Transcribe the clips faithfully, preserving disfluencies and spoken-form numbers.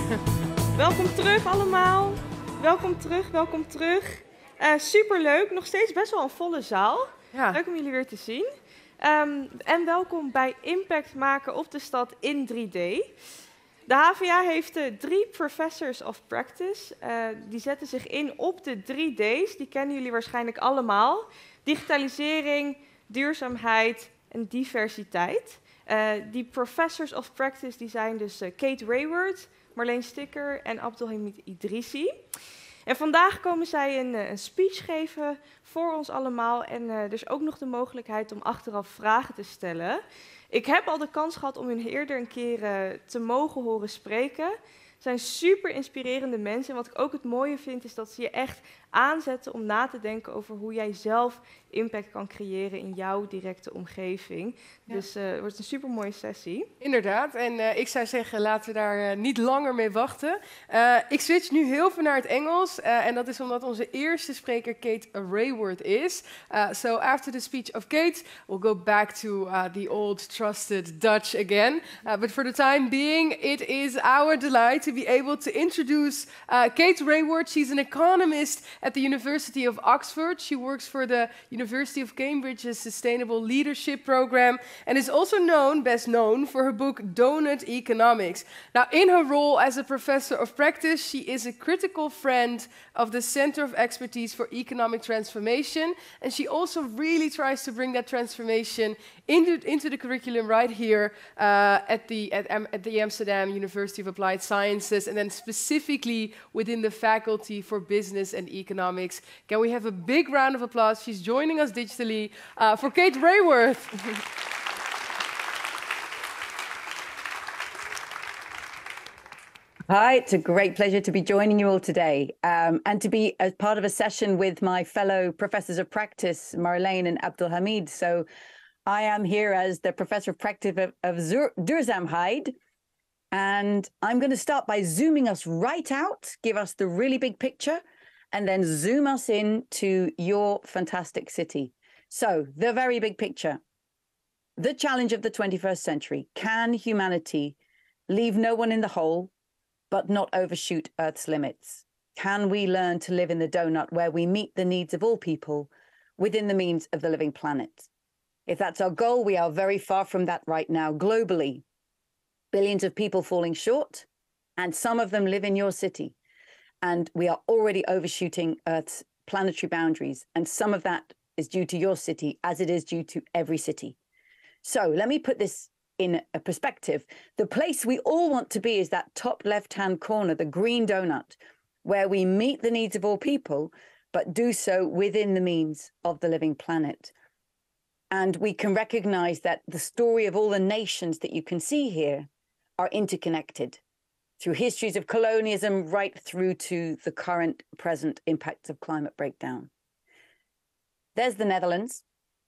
Welkom terug allemaal. Welkom terug, welkom terug. Uh, superleuk, nog steeds best wel een volle zaal. Ja. Leuk om jullie weer te zien. Um, en welkom bij Impact maken op de stad in drie D. De H V A heeft uh, drie Professors of Practice. Uh, die zetten zich in op de drie D's. Die kennen jullie waarschijnlijk allemaal. Digitalisering, duurzaamheid en diversiteit. Uh, die Professors of Practice die zijn dus uh, Kate Raworth, Marleen Sticker en Abdelhamid Idrissi. En vandaag komen zij een, een speech geven voor ons allemaal. En uh, er is ook nog de mogelijkheid om achteraf vragen te stellen. Ik heb al de kans gehad om hun eerder een keer uh, te mogen horen spreken. Het zijn super inspirerende mensen. En wat ik ook het mooie vind, is dat ze je echt aanzetten om na te denken over hoe jij zelf impact kan creëren in jouw directe omgeving. Ja. Dus uh, het wordt een super mooie sessie. Inderdaad, en uh, ik zou zeggen, laten we daar uh, niet langer mee wachten. Uh, ik switch nu heel veel naar het Engels. Uh, en dat is omdat onze eerste spreker Kate Raworth is. Uh, so after the speech of Kate, we'll go back to uh, the old trusted Dutch again. Uh, but for the time being, it is our delight to be able to introduce uh, Kate Raworth. She's an economist at the University of Oxford. She works for the University of Cambridge's Sustainable Leadership Program and is also known, best known, for her book Donut Economics. Now, in her role as a professor of practice, she is a critical friend of the Center of Expertise for Economic Transformation, and she also really tries to bring that transformation into, into the curriculum right here uh, at, the, at, at the Amsterdam University of Applied Sciences, and then specifically within the Faculty for Business and Economics. Can we have a big round of applause? She's joining us digitally uh, for Kate Raworth. Hi, it's a great pleasure to be joining you all today um, and to be as part of a session with my fellow professors of practice, Marleen and Abdelhamid. So I am here as the professor of practice of, of duurzaamheid. And I'm going to start by zooming us right out, give us the really big picture, and then zoom us into your fantastic city. So the very big picture, the challenge of the twenty-first century. Can humanity leave no one in the hole, but not overshoot Earth's limits? Can we learn to live in the donut where we meet the needs of all people within the means of the living planet? If that's our goal, we are very far from that right now globally. Billions of people falling short, and some of them live in your city. And we are already overshooting Earth's planetary boundaries. And some of that is due to your city, as it is due to every city. So let me put this in a perspective. The place we all want to be is that top left-hand corner, the green donut, where we meet the needs of all people, but do so within the means of the living planet. And we can recognize that the story of all the nations that you can see here are interconnected through histories of colonialism right through to the current present impacts of climate breakdown. There's the Netherlands.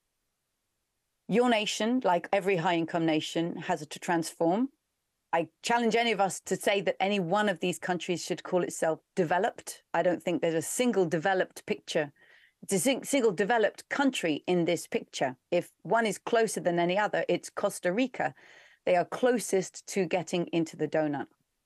Your nation, like every high-income nation, has to transform. I challenge any of us to say that any one of these countries should call itself developed. I don't think there's a single developed picture. It's a single developed country in this picture. If one is closer than any other, it's Costa Rica. They are closest to getting into the donut.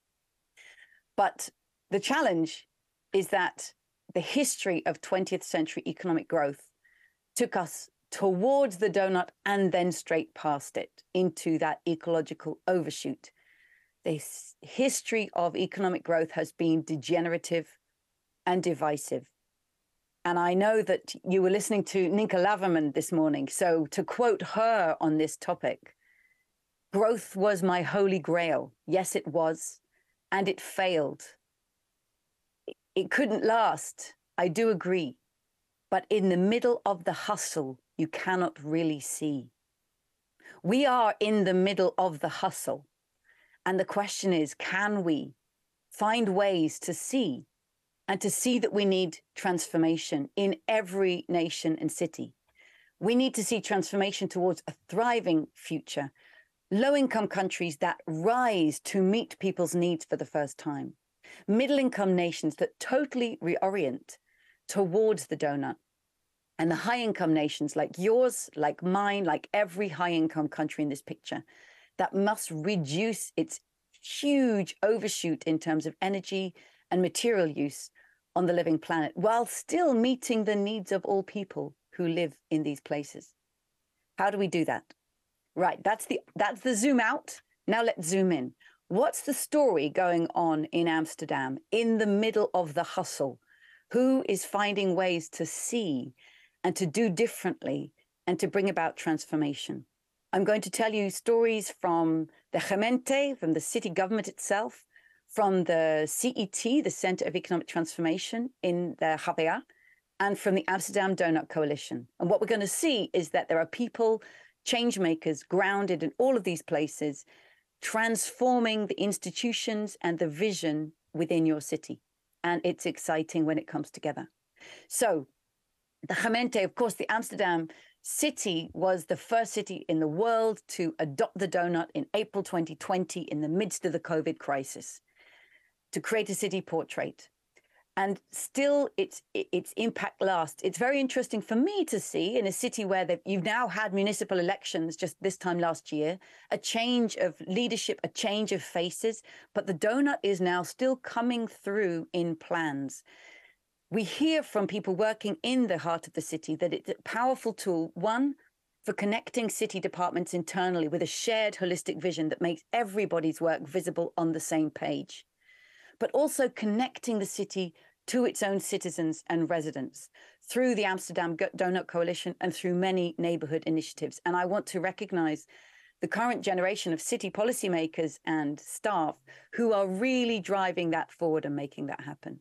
But the challenge is that the history of twentieth century economic growth took us towards the donut and then straight past it into that ecological overshoot. The history of economic growth has been degenerative and divisive. And I know that you were listening to Ninka Laverman this morning. So to quote her on this topic, growth was my holy grail. Yes, it was. And it failed. It couldn't last. I do agree. But in the middle of the hustle, you cannot really see. We are in the middle of the hustle. And the question is, can we find ways to see and to see that we need transformation in every nation and city? We need to see transformation towards a thriving future. Low-income countries that rise to meet people's needs for the first time. Middle-income nations that totally reorient towards the donut. And the high-income nations like yours, like mine, like every high-income country in this picture, that must reduce its huge overshoot in terms of energy and material use on the living planet, while still meeting the needs of all people who live in these places. How do we do that? Right, that's the, that's the zoom out. Now let's zoom in. What's the story going on in Amsterdam in the middle of the hustle? Who is finding ways to see and to do differently and to bring about transformation? I'm going to tell you stories from the gemeente, from the city government itself, from the C E T, the Center of Economic Transformation in the H V A, and from the Amsterdam Donut Coalition. And what we're going to see is that there are people, change makers, grounded in all of these places, transforming the institutions and the vision within your city. And it's exciting when it comes together. So the gemeente, of course, the Amsterdam city was the first city in the world to adopt the donut in April twenty twenty in the midst of the COVID crisis, to create a city portrait. And still its its impact lasts. It's very interesting for me to see in a city where you've now had municipal elections just this time last year, a change of leadership, a change of faces, but the donut is now still coming through in plans. We hear from people working in the heart of the city that it's a powerful tool, one, for connecting city departments internally with a shared holistic vision that makes everybody's work visible on the same page, but also connecting the city to its own citizens and residents through the Amsterdam Donut Coalition and through many neighborhood initiatives. And I want to recognize the current generation of city policymakers and staff who are really driving that forward and making that happen.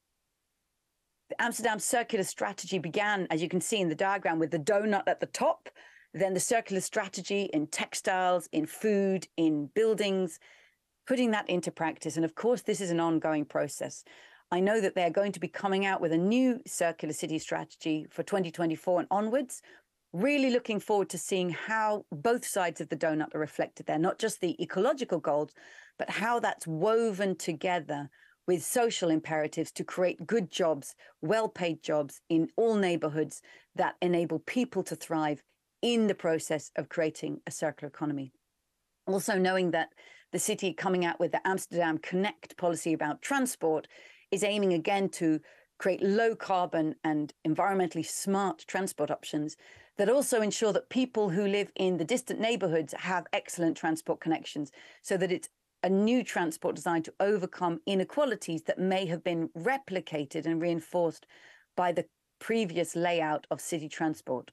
The Amsterdam Circular Strategy began, as you can see in the diagram, with the donut at the top, then the circular strategy in textiles, in food, in buildings, putting that into practice. And of course, this is an ongoing process. I know that they're going to be coming out with a new circular city strategy for twenty twenty-four and onwards. Really looking forward to seeing how both sides of the donut are reflected there, not just the ecological goals, but how that's woven together with social imperatives to create good jobs, well-paid jobs in all neighborhoods that enable people to thrive in the process of creating a circular economy. Also knowing that the city coming out with the Amsterdam Connect policy about transport is aiming again to create low carbon and environmentally smart transport options that also ensure that people who live in the distant neighborhoods have excellent transport connections, so that it's a new transport designed to overcome inequalities that may have been replicated and reinforced by the previous layout of city transport.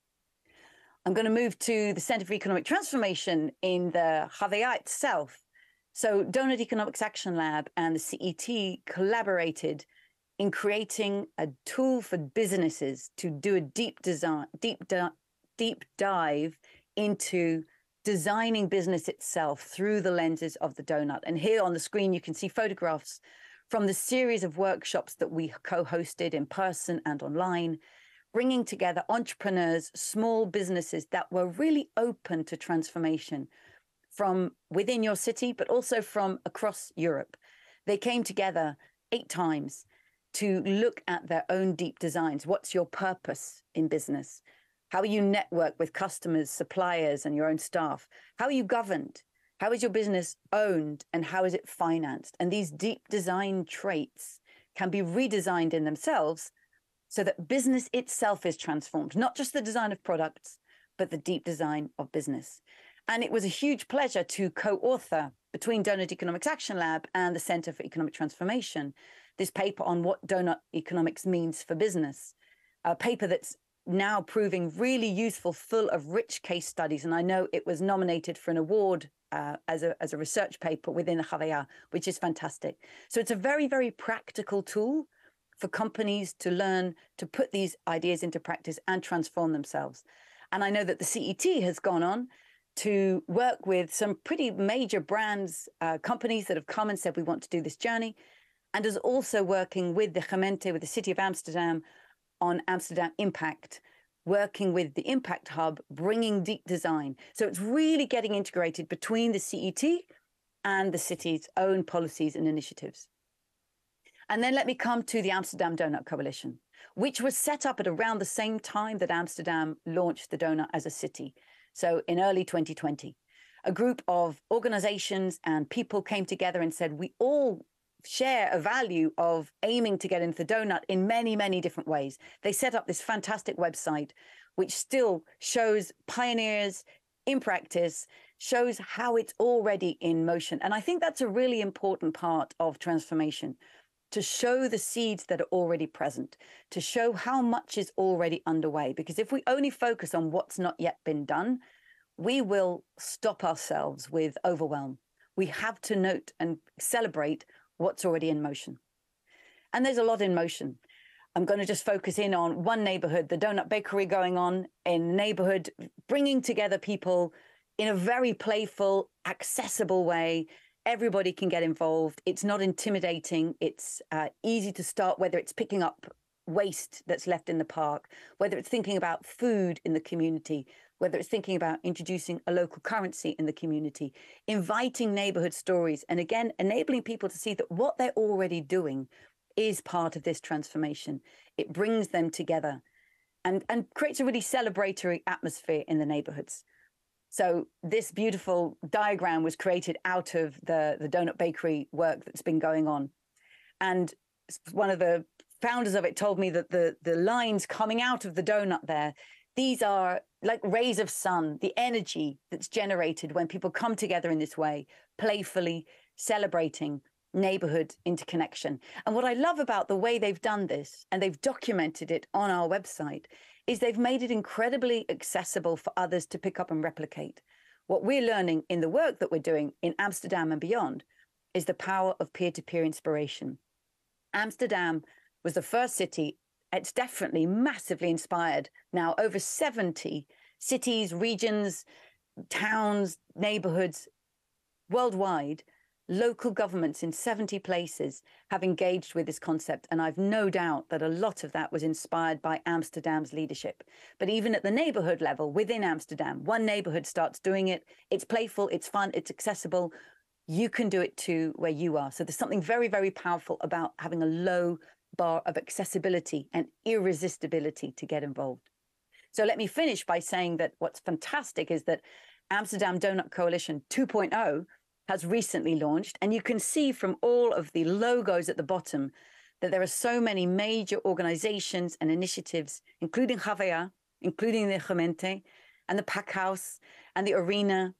I'm going to move to the Center for Economic Transformation in the H V A itself. So Donut Economics Action Lab and the C E T collaborated in creating a tool for businesses to do a deep design, deep, deep dive into designing business itself through the lenses of the donut. And here on the screen, you can see photographs from the series of workshops that we co-hosted in person and online, bringing together entrepreneurs, small businesses that were really open to transformation from within your city, but also from across Europe. They came together eight times to look at their own deep designs. What's your purpose in business? How are you network with customers, suppliers, and your own staff? How are you governed? How is your business owned, and how is it financed? And these deep design traits can be redesigned in themselves so that business itself is transformed, not just the design of products, but the deep design of business. And it was a huge pleasure to co-author between Donut Economics Action Lab and the Center for Economic Transformation this paper on what donut economics means for business, a paper that's now proving really useful, full of rich case studies. And I know it was nominated for an award uh, as, a, as a research paper within the H V A, which is fantastic. So it's a very, very practical tool for companies to learn to put these ideas into practice and transform themselves. And I know that the C E T has gone on to work with some pretty major brands, uh, companies that have come and said, we want to do this journey, and is also working with the gemeente, with the City of Amsterdam, on Amsterdam Impact, working with the Impact Hub, bringing deep design. So it's really getting integrated between the C E T and the city's own policies and initiatives. And then let me come to the Amsterdam Donut Coalition, which was set up at around the same time that Amsterdam launched the donut as a city. So in early twenty twenty. a group of organizations and people came together and said, we all share a value of aiming to get into the donut in many, many different ways. They set up this fantastic website, which still shows pioneers in practice, shows how it's already in motion. And I think that's a really important part of transformation, to show the seeds that are already present, to show how much is already underway. Because if we only focus on what's not yet been done, we will stop ourselves with overwhelm. We have to note and celebrate what's already in motion. And there's a lot in motion. I'm going to just focus in on one neighborhood, the Donut Bakery going on in the neighborhood, bringing together people in a very playful, accessible way. Everybody can get involved. It's not intimidating. It's uh, easy to start, whether it's picking up waste that's left in the park, whether it's thinking about food in the community, whether it's thinking about introducing a local currency in the community, inviting neighborhood stories, and again, enabling people to see that what they're already doing is part of this transformation. It brings them together and, and creates a really celebratory atmosphere in the neighborhoods. So this beautiful diagram was created out of the, the Donut Bakery work that's been going on. And one of the founders of it told me that the, the lines coming out of the donut there, these are like rays of sun, the energy that's generated when people come together in this way, playfully celebrating neighborhood interconnection. And what I love about the way they've done this, and they've documented it on our website, is they've made it incredibly accessible for others to pick up and replicate. What we're learning in the work that we're doing in Amsterdam and beyond is the power of peer-to-peer inspiration. Amsterdam was the first city. It's definitely massively inspired now over seventy cities, regions, towns, neighborhoods worldwide. Local governments in seventy places have engaged with this concept. And I've no doubt that a lot of that was inspired by Amsterdam's leadership. But even at the neighborhood level within Amsterdam, one neighborhood starts doing it. It's playful, it's fun, it's accessible. You can do it too where you are. So there's something very, very powerful about having a low bar of accessibility and irresistibility to get involved. So let me finish by saying that what's fantastic is that Amsterdam Donut Coalition two point oh has recently launched, and you can see from all of the logos at the bottom that there are so many major organizations and initiatives, including Havea, including the Gemeente and the Pakhuis and the Arena,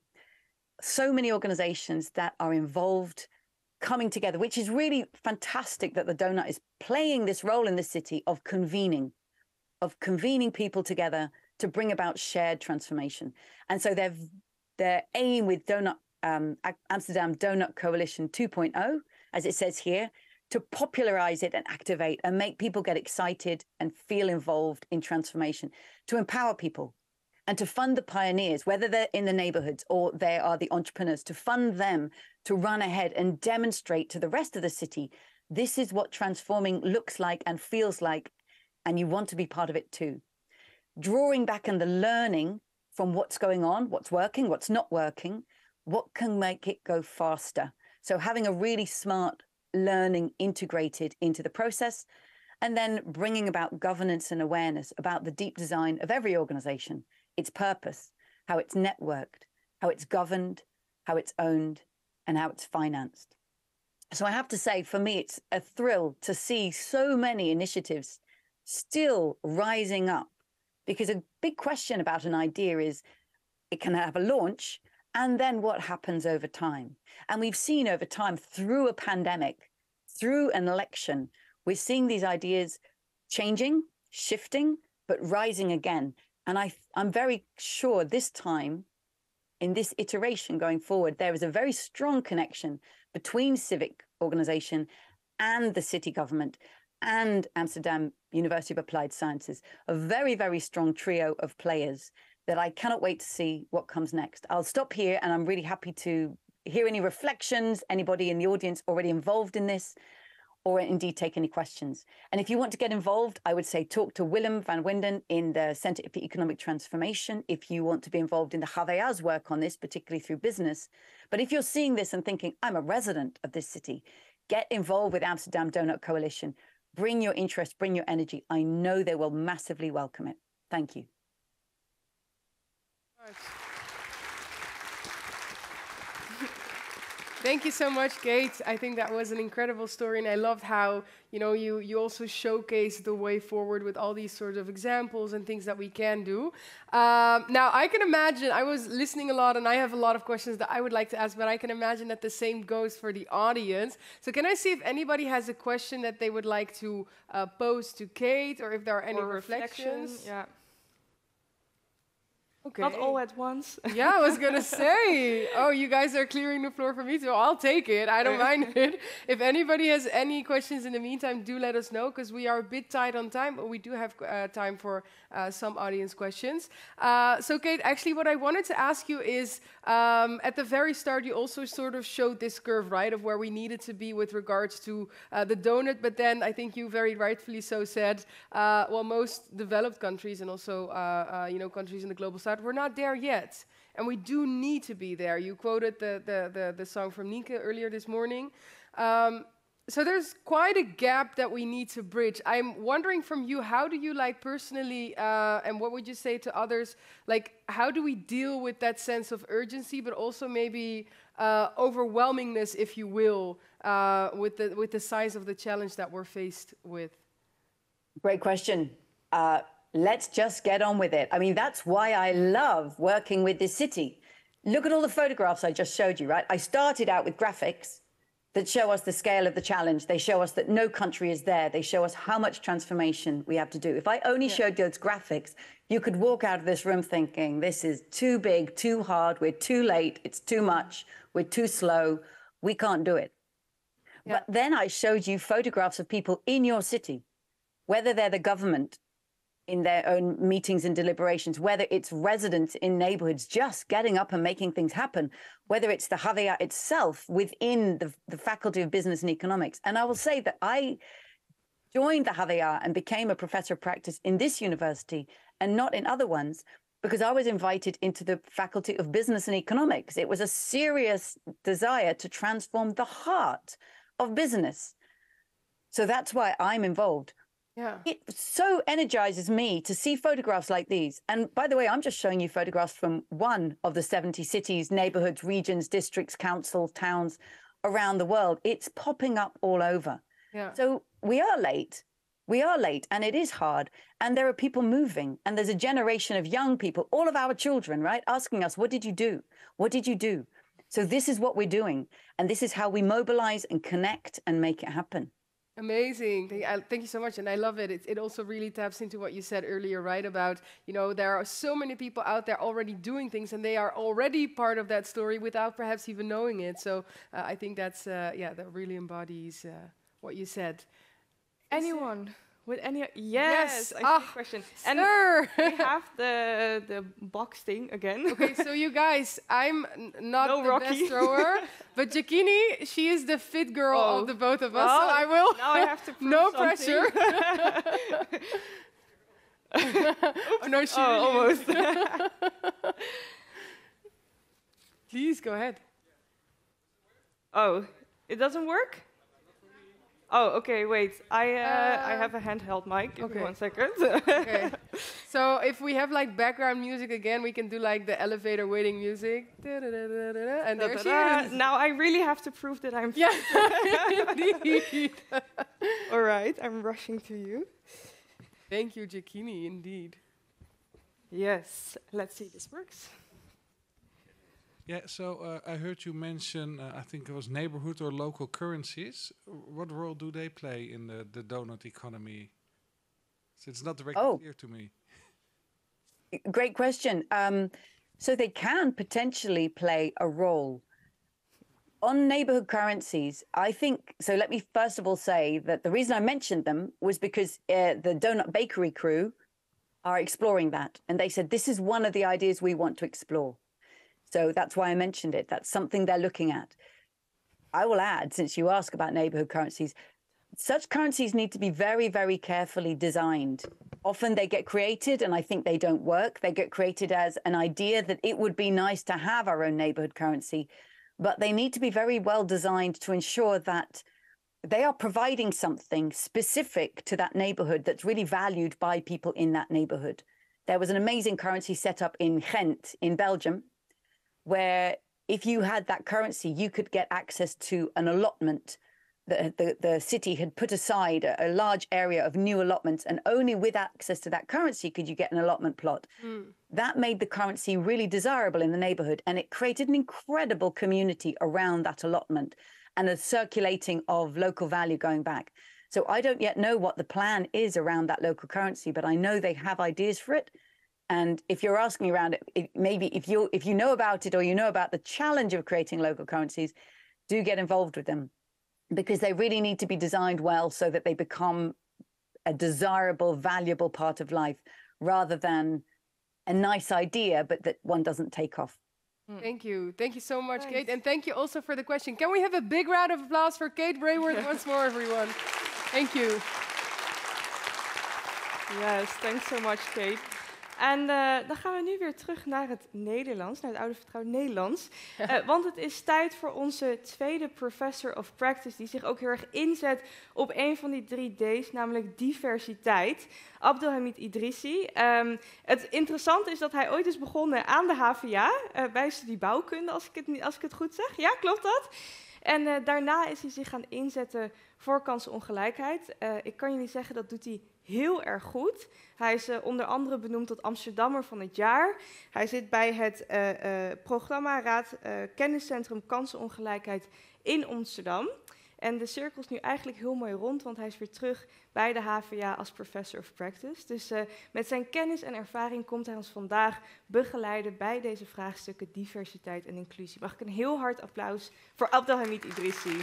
so many organizations that are involved, coming together, which is really fantastic that the donut is playing this role in the city of convening, of convening people together to bring about shared transformation. And so their, their aim with Donut Um, Amsterdam Donut Coalition two point oh, as it says here, to popularize it and activate and make people get excited and feel involved in transformation, to empower people and to fund the pioneers, whether they're in the neighborhoods or they are the entrepreneurs, to fund them to run ahead and demonstrate to the rest of the city, this is what transforming looks like and feels like, and you want to be part of it too. Drawing back on the learning from what's going on, what's working, what's not working, what can make it go faster? So having a really smart learning integrated into the process, and then bringing about governance and awareness about the deep design of every organization, its purpose, how it's networked, how it's governed, how it's owned, and how it's financed. So I have to say, for me, it's a thrill to see so many initiatives still rising up, because a big question about an idea is it can have a launch, and then what happens over time? And we've seen over time, through a pandemic, through an election, we're seeing these ideas changing, shifting, but rising again. And I, I'm very sure this time, in this iteration going forward, there is a very strong connection between civic organization and the city government and Amsterdam University of Applied Sciences, a very, very strong trio of players that I cannot wait to see what comes next. I'll stop here, and I'm really happy to hear any reflections, anybody in the audience already involved in this, or indeed take any questions. And if you want to get involved, I would say talk to Willem van Winden in the Center for Economic Transformation if you want to be involved in the Havea's work on this, particularly through business. But if you're seeing this and thinking, I'm a resident of this city, get involved with Amsterdam Donut Coalition. Bring your interest, bring your energy. I know they will massively welcome it. Thank you. Thank you so much, Kate. I think that was an incredible story, and I loved how, you know, you, you also showcased the way forward with all these sort of examples and things that we can do. Um, now, I can imagine, I was listening a lot, and I have a lot of questions that I would like to ask, but I can imagine that the same goes for the audience. So can I see if anybody has a question that they would like to uh, pose to Kate, or if there are any Or reflections? reflection, yeah. Okay. Not all at once. Yeah, I was gonna say. Oh, you guys are clearing the floor for me, so I'll take it. I don't mind it. If anybody has any questions in the meantime, do let us know, because we are a bit tight on time, but we do have uh, time for uh, some audience questions. Uh, so, Kate, actually, what I wanted to ask you is, um, at the very start, you also sort of showed this curve, right, of where we needed to be with regards to uh, the donut. But then I think you very rightfully so said, uh, well, most developed countries and also, uh, uh, you know, countries in the global south, we're not there yet, and we do need to be there. You quoted the the the, the song from Nienke earlier this morning. Um, so there's quite a gap that we need to bridge. I'm wondering from you, how do you like personally, uh, and what would you say to others? Like, how do we deal with that sense of urgency, but also maybe uh, overwhelmingness, if you will, uh, with the with the size of the challenge that we're faced with? Great question. Uh, Let's just get on with it. I mean, that's why I love working with this city. Look at all the photographs I just showed you, right? I started out with graphics that show us the scale of the challenge. They show us that no country is there. They show us how much transformation we have to do. If I only yeah. showed those graphics, you could walk out of this room thinking, this is too big, too hard, we're too late, it's too much, we're too slow, we can't do it. Yeah. But then I showed you photographs of people in your city, whether they're the government, in their own meetings and deliberations, whether it's residents in neighborhoods just getting up and making things happen, whether it's the Havea itself within the, the Faculty of Business and Economics. And I will say that I joined the Havea and became a professor of practice in this university and not in other ones, because I was invited into the Faculty of Business and Economics. It was a serious desire to transform the heart of business. So that's why I'm involved. Yeah. It so energizes me to see photographs like these. And by the way, I'm just showing you photographs from one of the seventy cities, neighborhoods, regions, districts, councils, towns around the world. It's popping up all over. Yeah. So we are late. We are late, and it is hard. And there are people moving, and there's a generation of young people, all of our children, right, asking us, what did you do? What did you do? So this is what we're doing. And this is how we mobilize and connect and make it happen. Amazing. Thank, I, thank you so much. And I love it. it. It also really taps into what you said earlier, right? About, you know, there are so many people out there already doing things, and they are already part of that story without perhaps even knowing it. So uh, I think that's, uh, yeah, that really embodies uh, what you said. Anyone with any? Yes, yes. I Ah, see a question. And sir. We have the the box thing again. Okay, so you guys, I'm n not no the Rocky. best thrower, but Giacchini, she is the fit girl oh. of the both of us. Well, so I will. Now I have to prove no something. pressure. oh no, she oh, really almost. Please go ahead. Oh, it doesn't work? Oh, okay, wait. I uh, uh, I have a handheld mic. Give okay. me one second. Okay. So if we have like background music again, we can do like the elevator waiting music. Da, da, da, da, da, and there she is. Now I really have to prove that I'm yeah, indeed. All right, I'm rushing to you. Thank you, Giacchini, indeed. Yes, let's see if this works. Yeah, so uh, I heard you mention, uh, I think it was neighborhood or local currencies. What role do they play in the, the donut economy? So it's not directly oh. clear to me. Great question. Um, so they can potentially play a role. On neighborhood currencies, I think, so let me first of all say that the reason I mentioned them was because uh, the Donut Bakery crew are exploring that. And they said, this is one of the ideas we want to explore. So that's why I mentioned it. That's something they're looking at. I will add, since you ask about neighborhood currencies, such currencies need to be very, very carefully designed. Often they get created, and I think they don't work. They get created as an idea that it would be nice to have our own neighborhood currency, but they need to be very well designed to ensure that they are providing something specific to that neighborhood that's really valued by people in that neighborhood. There was an amazing currency set up in Ghent, in Belgium, where if you had that currency, you could get access to an allotment. The, the, the city had put aside a, a large area of new allotments, and only with access to that currency could you get an allotment plot. Mm. That made the currency really desirable in the neighborhood, and it created an incredible community around that allotment and a circulating of local value going back. So I don't yet know what the plan is around that local currency, but I know they have ideas for it. And if you're asking around it, it maybe if you if you know about it, or you know about the challenge of creating local currencies, do get involved with them, because they really need to be designed well so that they become a desirable, valuable part of life, rather than a nice idea, but that one doesn't take off. Thank you. Thank you so much, Thanks. Kate. And thank you also for the question. Can we have a big round of applause for Kate Raworth once more, everyone? Thank you. Yes, thanks so much, Kate. En uh, dan gaan we nu weer terug naar het Nederlands, naar het oude vertrouwde Nederlands. Uh, want het is tijd voor onze tweede Professor of Practice, die zich ook heel erg inzet op een van die drie D's, namelijk diversiteit. Abdelhamid Idrissi. Um, het interessante is dat hij ooit is begonnen aan de H V A, uh, bij studie bouwkunde, als ik, het niet, als ik het goed zeg. Ja, klopt dat? En uh, daarna is hij zich gaan inzetten voor kansenongelijkheid. Uh, ik kan jullie zeggen, dat doet hij heel erg goed. Hij is uh, onder andere benoemd tot Amsterdammer van het jaar. Hij zit bij het uh, uh, programmaraad uh, Kenniscentrum Kansenongelijkheid in Amsterdam. En de cirkel is nu eigenlijk heel mooi rond, want hij is weer terug bij de H V A als Professor of Practice. Dus uh, met zijn kennis en ervaring komt hij ons vandaag begeleiden bij deze vraagstukken diversiteit en inclusie. Mag ik een heel hard applaus voor Abdelhamid Idrissi.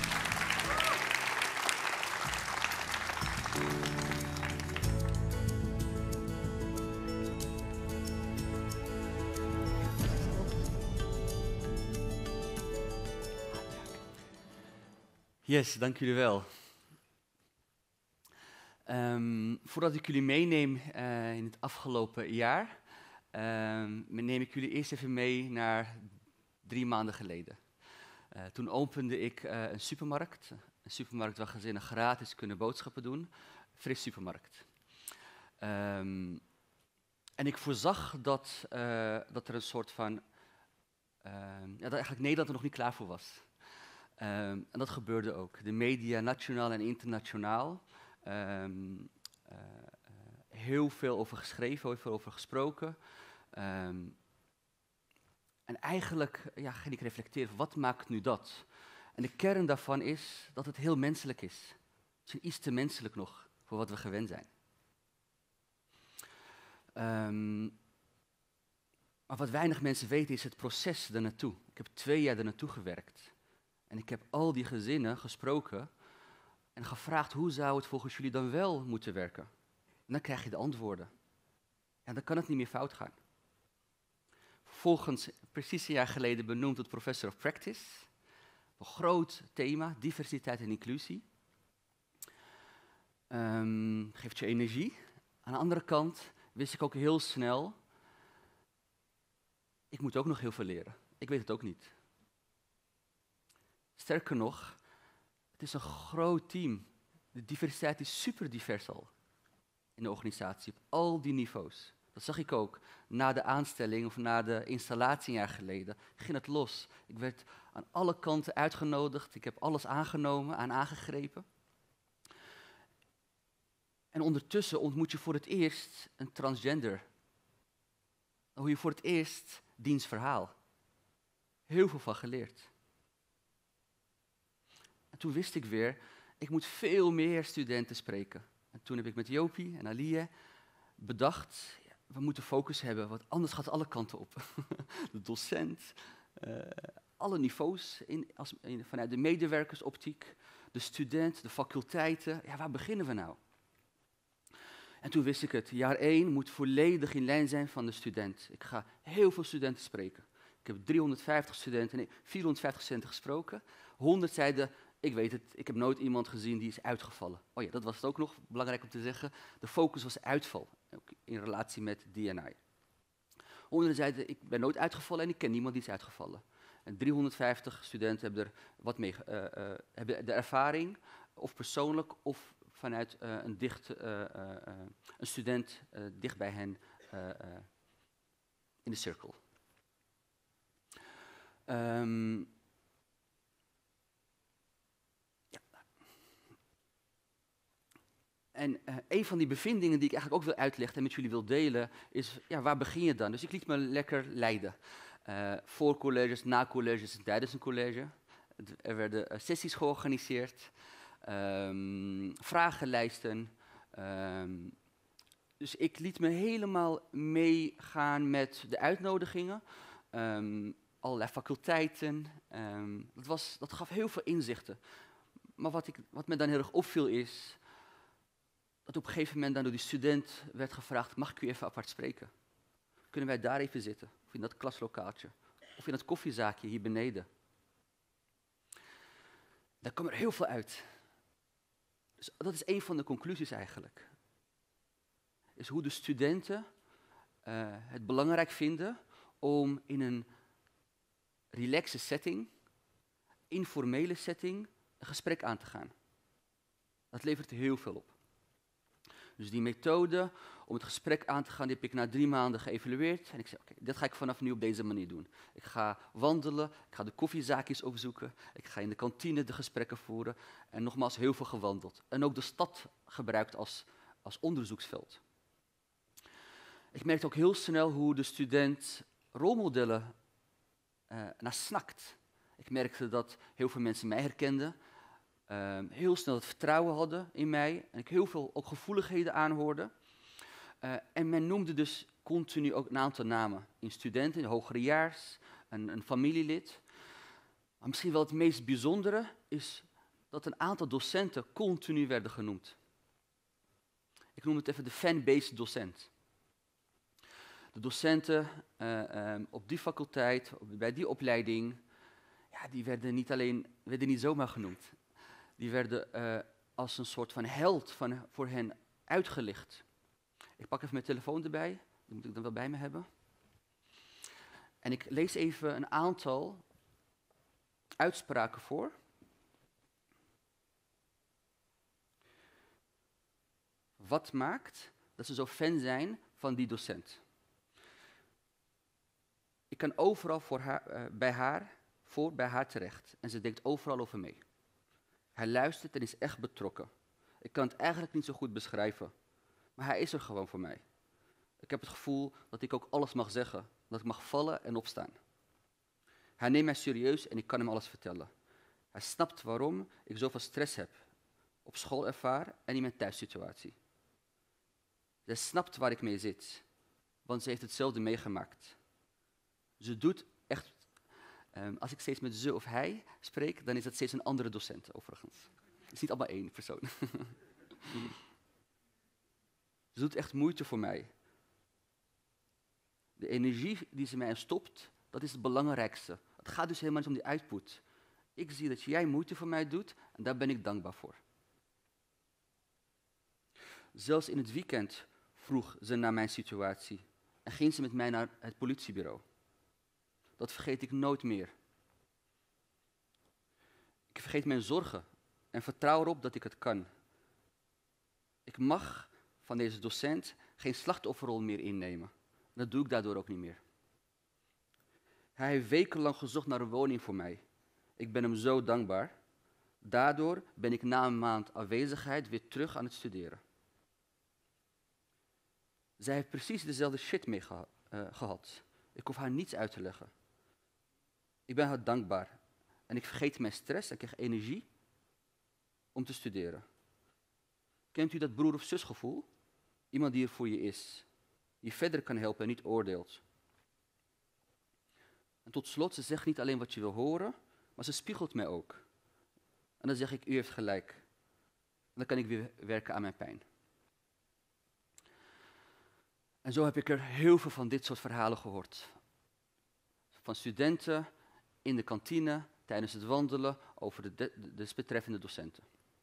Yes, dank jullie wel. Um, voordat ik jullie meeneem uh, in het afgelopen jaar, um, neem ik jullie eerst even mee naar drie maanden geleden. Uh, toen opende ik uh, een supermarkt, een supermarkt waar gezinnen gratis kunnen boodschappen doen, Fris Supermarkt. Um, en ik voorzag dat, uh, dat er een soort van, uh, ja, dat eigenlijk Nederland er nog niet klaar voor was. Um, en dat gebeurde ook. De media, nationaal en internationaal, um, uh, uh, heel veel over geschreven, heel veel over gesproken. Um, en eigenlijk ja, ging ik reflecteren, wat maakt nu dat? En de kern daarvan is dat het heel menselijk is. Het is iets te menselijk nog voor wat we gewend zijn. Um, maar wat weinig mensen weten is het proces ernaartoe. Ik heb twee jaar ernaartoe gewerkt. En ik heb al die gezinnen gesproken en gevraagd, hoe zou het volgens jullie dan wel moeten werken? En dan krijg je de antwoorden. En dan kan het niet meer fout gaan. Vervolgens, precies een jaar geleden benoemd tot Professor of Practice. Een groot thema, diversiteit en inclusie. Um, geeft je energie. Aan de andere kant wist ik ook heel snel, ik moet ook nog heel veel leren. Ik weet het ook niet. Sterker nog, het is een groot team. De diversiteit is super divers al in de organisatie, op al die niveaus. Dat zag ik ook na de aanstelling of na de installatie een jaar geleden. Ging het los. Ik werd aan alle kanten uitgenodigd. Ik heb alles aangenomen en aangegrepen. En ondertussen ontmoet je voor het eerst een transgender. Dan hoor je voor het eerst diens verhaal. Heel veel van geleerd. En toen wist ik weer, ik moet veel meer studenten spreken. En toen heb ik met Jopie en Aliye bedacht, ja, we moeten focus hebben, want anders gaat het alle kanten op. De docent, uh, alle niveaus in, als, in, vanuit de medewerkersoptiek, de student, de faculteiten. Ja, waar beginnen we nou? En toen wist ik het, jaar één moet volledig in lijn zijn van de student. Ik ga heel veel studenten spreken. Ik heb driehonderdvijftig studenten, nee, vierhonderdvijftig studenten gesproken. honderd zeiden, ik weet het, ik heb nooit iemand gezien die is uitgevallen. Oh ja, dat was het ook nog belangrijk om te zeggen. De focus was uitval, ook in relatie met D en I. Honderden zeiden, ik ben nooit uitgevallen en ik ken niemand die is uitgevallen. En driehonderdvijftig studenten hebben er wat mee, uh, uh, hebben de ervaring, of persoonlijk, of vanuit uh, een, dicht, uh, uh, uh, een student uh, dicht bij hen uh, uh, in de cirkel. Um, ja. En uh, een van die bevindingen die ik eigenlijk ook wil uitleggen en met jullie wil delen, is, ja, waar begin je dan? Dus ik liet me lekker leiden. Uh, voor colleges, na colleges en tijdens een college. Er werden uh, sessies georganiseerd, um, vragenlijsten. Um, dus ik liet me helemaal meegaan met de uitnodigingen. Um, allerlei faculteiten. Um, dat, was, dat gaf heel veel inzichten. Maar wat, ik, wat me dan heel erg opviel is, dat op een gegeven moment dan door die student werd gevraagd, mag ik u even apart spreken? Kunnen wij daar even zitten? Of in dat klaslokaaltje? Of in dat koffiezaakje hier beneden? Daar kwam er heel veel uit. Dus dat is een van de conclusies eigenlijk. Is hoe de studenten uh, het belangrijk vinden om in een relaxe setting, informele setting, een gesprek aan te gaan. Dat levert heel veel op. Dus die methode om het gesprek aan te gaan, die heb ik na drie maanden geëvalueerd. En ik zei, oké, okay, dit ga ik vanaf nu op deze manier doen. Ik ga wandelen, ik ga de koffiezaakjes opzoeken, ik ga in de kantine de gesprekken voeren. En nogmaals, heel veel gewandeld. En ook de stad gebruikt als, als onderzoeksveld. Ik merkte ook heel snel hoe de student rolmodellen uh, naar snakt. Ik merkte dat heel veel mensen mij herkenden. Uh, heel snel het vertrouwen hadden in mij. En ik heel veel ook gevoeligheden aanhoorde. Uh, en men noemde dus continu ook een aantal namen. In studenten, in hogerejaars, een, een familielid. Maar misschien wel het meest bijzondere is dat een aantal docenten continu werden genoemd. Ik noem het even de fan-based docent. De docenten uh, um, op die faculteit, bij die opleiding, ja, die werden niet alleen, werden niet zomaar genoemd. Die werden uh, als een soort van held van, voor hen uitgelicht. Ik pak even mijn telefoon erbij, die moet ik dan wel bij me hebben. En ik lees even een aantal uitspraken voor. Wat maakt dat ze zo fan zijn van die docent? Ik kan overal voor haar, uh, bij haar, voor bij haar terecht en ze denkt overal over mee. Hij luistert en is echt betrokken. Ik kan het eigenlijk niet zo goed beschrijven, maar hij is er gewoon voor mij. Ik heb het gevoel dat ik ook alles mag zeggen, dat ik mag vallen en opstaan. Hij neemt mij serieus en ik kan hem alles vertellen. Hij snapt waarom ik zoveel stress heb, op school ervaar en in mijn thuissituatie. Zij snapt waar ik mee zit, want ze heeft hetzelfde meegemaakt. Ze doet echt, um, als ik steeds met ze of hij spreek, dan is dat steeds een andere docent overigens. Het is niet allemaal één persoon. Ze doet echt moeite voor mij. De energie die ze mij stopt, dat is het belangrijkste. Het gaat dus helemaal niet om die output. Ik zie dat jij moeite voor mij doet en daar ben ik dankbaar voor. Zelfs in het weekend vroeg ze naar mijn situatie en ging ze met mij naar het politiebureau. Dat vergeet ik nooit meer. Ik vergeet mijn zorgen en vertrouw erop dat ik het kan. Ik mag van deze docent geen slachtofferrol meer innemen. Dat doe ik daardoor ook niet meer. Hij heeft wekenlang gezocht naar een woning voor mij. Ik ben hem zo dankbaar. Daardoor ben ik na een maand afwezigheid weer terug aan het studeren. Zij heeft precies dezelfde shit mee geha- uh, gehad. Ik hoef haar niets uit te leggen. Ik ben haar dankbaar. En ik vergeet mijn stress en krijg energie om te studeren. Kent u dat broer- of zusgevoel? Iemand die er voor je is. Die verder kan helpen en niet oordeelt. En tot slot, ze zegt niet alleen wat je wil horen, maar ze spiegelt mij ook. En dan zeg ik, u heeft gelijk. En dan kan ik weer werken aan mijn pijn. En zo heb ik er heel veel van dit soort verhalen gehoord. Van studenten in de kantine, tijdens het wandelen, over de, de, de desbetreffende docenten.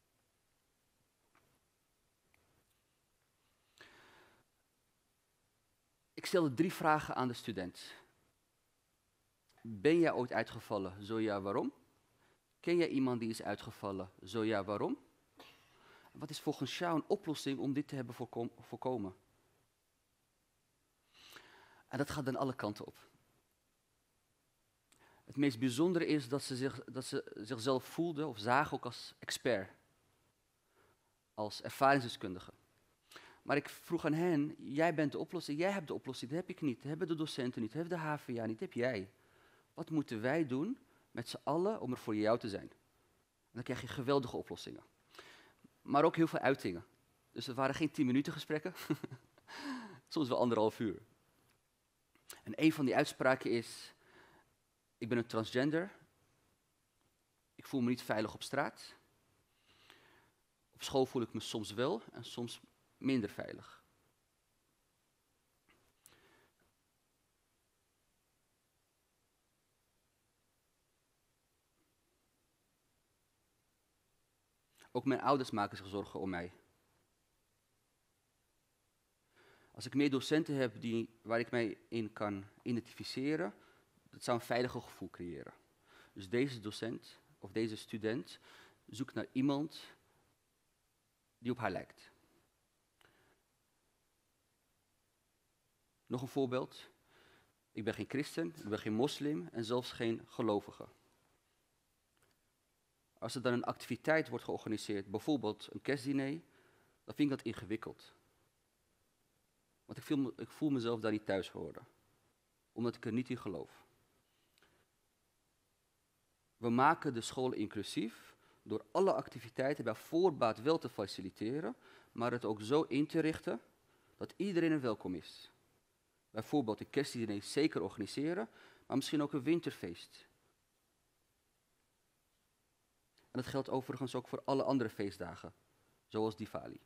Ik stelde drie vragen aan de student. Ben jij ooit uitgevallen? Zo ja, waarom? Ken jij iemand die is uitgevallen? Zo ja, waarom? Wat is volgens jou een oplossing om dit te hebben voorkom- voorkomen? En dat gaat dan alle kanten op. Het meest bijzondere is dat ze, zich, dat ze zichzelf voelden of zagen ook als expert. Als ervaringsdeskundige. Maar ik vroeg aan hen, jij bent de oplossing, jij hebt de oplossing, dat heb ik niet. Dat hebben de docenten niet, dat heeft de H V A niet, dat heb jij. Wat moeten wij doen met z'n allen om er voor jou te zijn? En dan krijg je geweldige oplossingen. Maar ook heel veel uitingen. Dus het waren geen tien minuten gesprekken, soms wel anderhalf uur. En een van die uitspraken is, ik ben een transgender, ik voel me niet veilig op straat. Op school voel ik me soms wel en soms minder veilig. Ook mijn ouders maken zich zorgen om mij. Als ik meer docenten heb die, waar ik mij in kan identificeren, dat zou een veiliger gevoel creëren. Dus deze docent of deze student zoekt naar iemand die op haar lijkt. Nog een voorbeeld. Ik ben geen christen, ik ben geen moslim en zelfs geen gelovige. Als er dan een activiteit wordt georganiseerd, bijvoorbeeld een kerstdiner, dan vind ik dat ingewikkeld. Want ik voel, ik voel mezelf daar niet thuis horen, omdat ik er niet in geloof. We maken de school inclusief door alle activiteiten bij voorbaat wel te faciliteren, maar het ook zo in te richten dat iedereen er welkom is. Bijvoorbeeld een kerstdiner zeker organiseren, maar misschien ook een winterfeest. En dat geldt overigens ook voor alle andere feestdagen, zoals Diwali.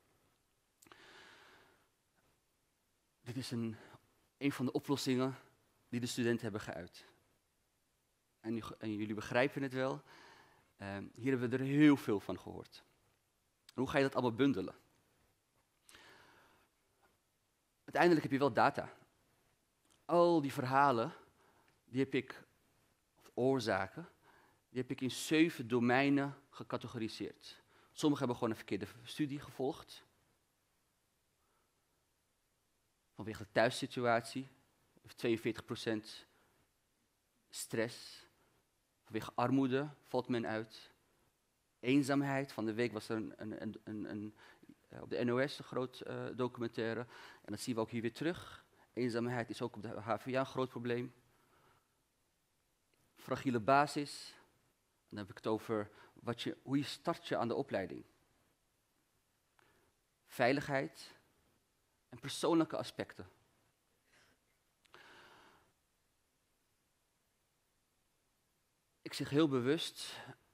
Dit is een, een van de oplossingen die de studenten hebben geuit. En, u, en jullie begrijpen het wel, uh, hier hebben we er heel veel van gehoord. En hoe ga je dat allemaal bundelen? Uiteindelijk heb je wel data. Al die verhalen, die heb ik, of oorzaken, die heb ik in zeven domeinen gecategoriseerd. Sommigen hebben gewoon een verkeerde studie gevolgd. Vanwege de thuissituatie, tweeënveertig procent stress. Vanwege armoede valt men uit. Eenzaamheid, van de week was er een, een, een, een, een, op de N O S een groot uh, documentaire. En dat zien we ook hier weer terug. Eenzaamheid is ook op de H V A een groot probleem. Fragiele basis. Dan heb ik het over wat je, hoe je start je aan de opleiding. Veiligheid en persoonlijke aspecten. Ik zeg heel bewust,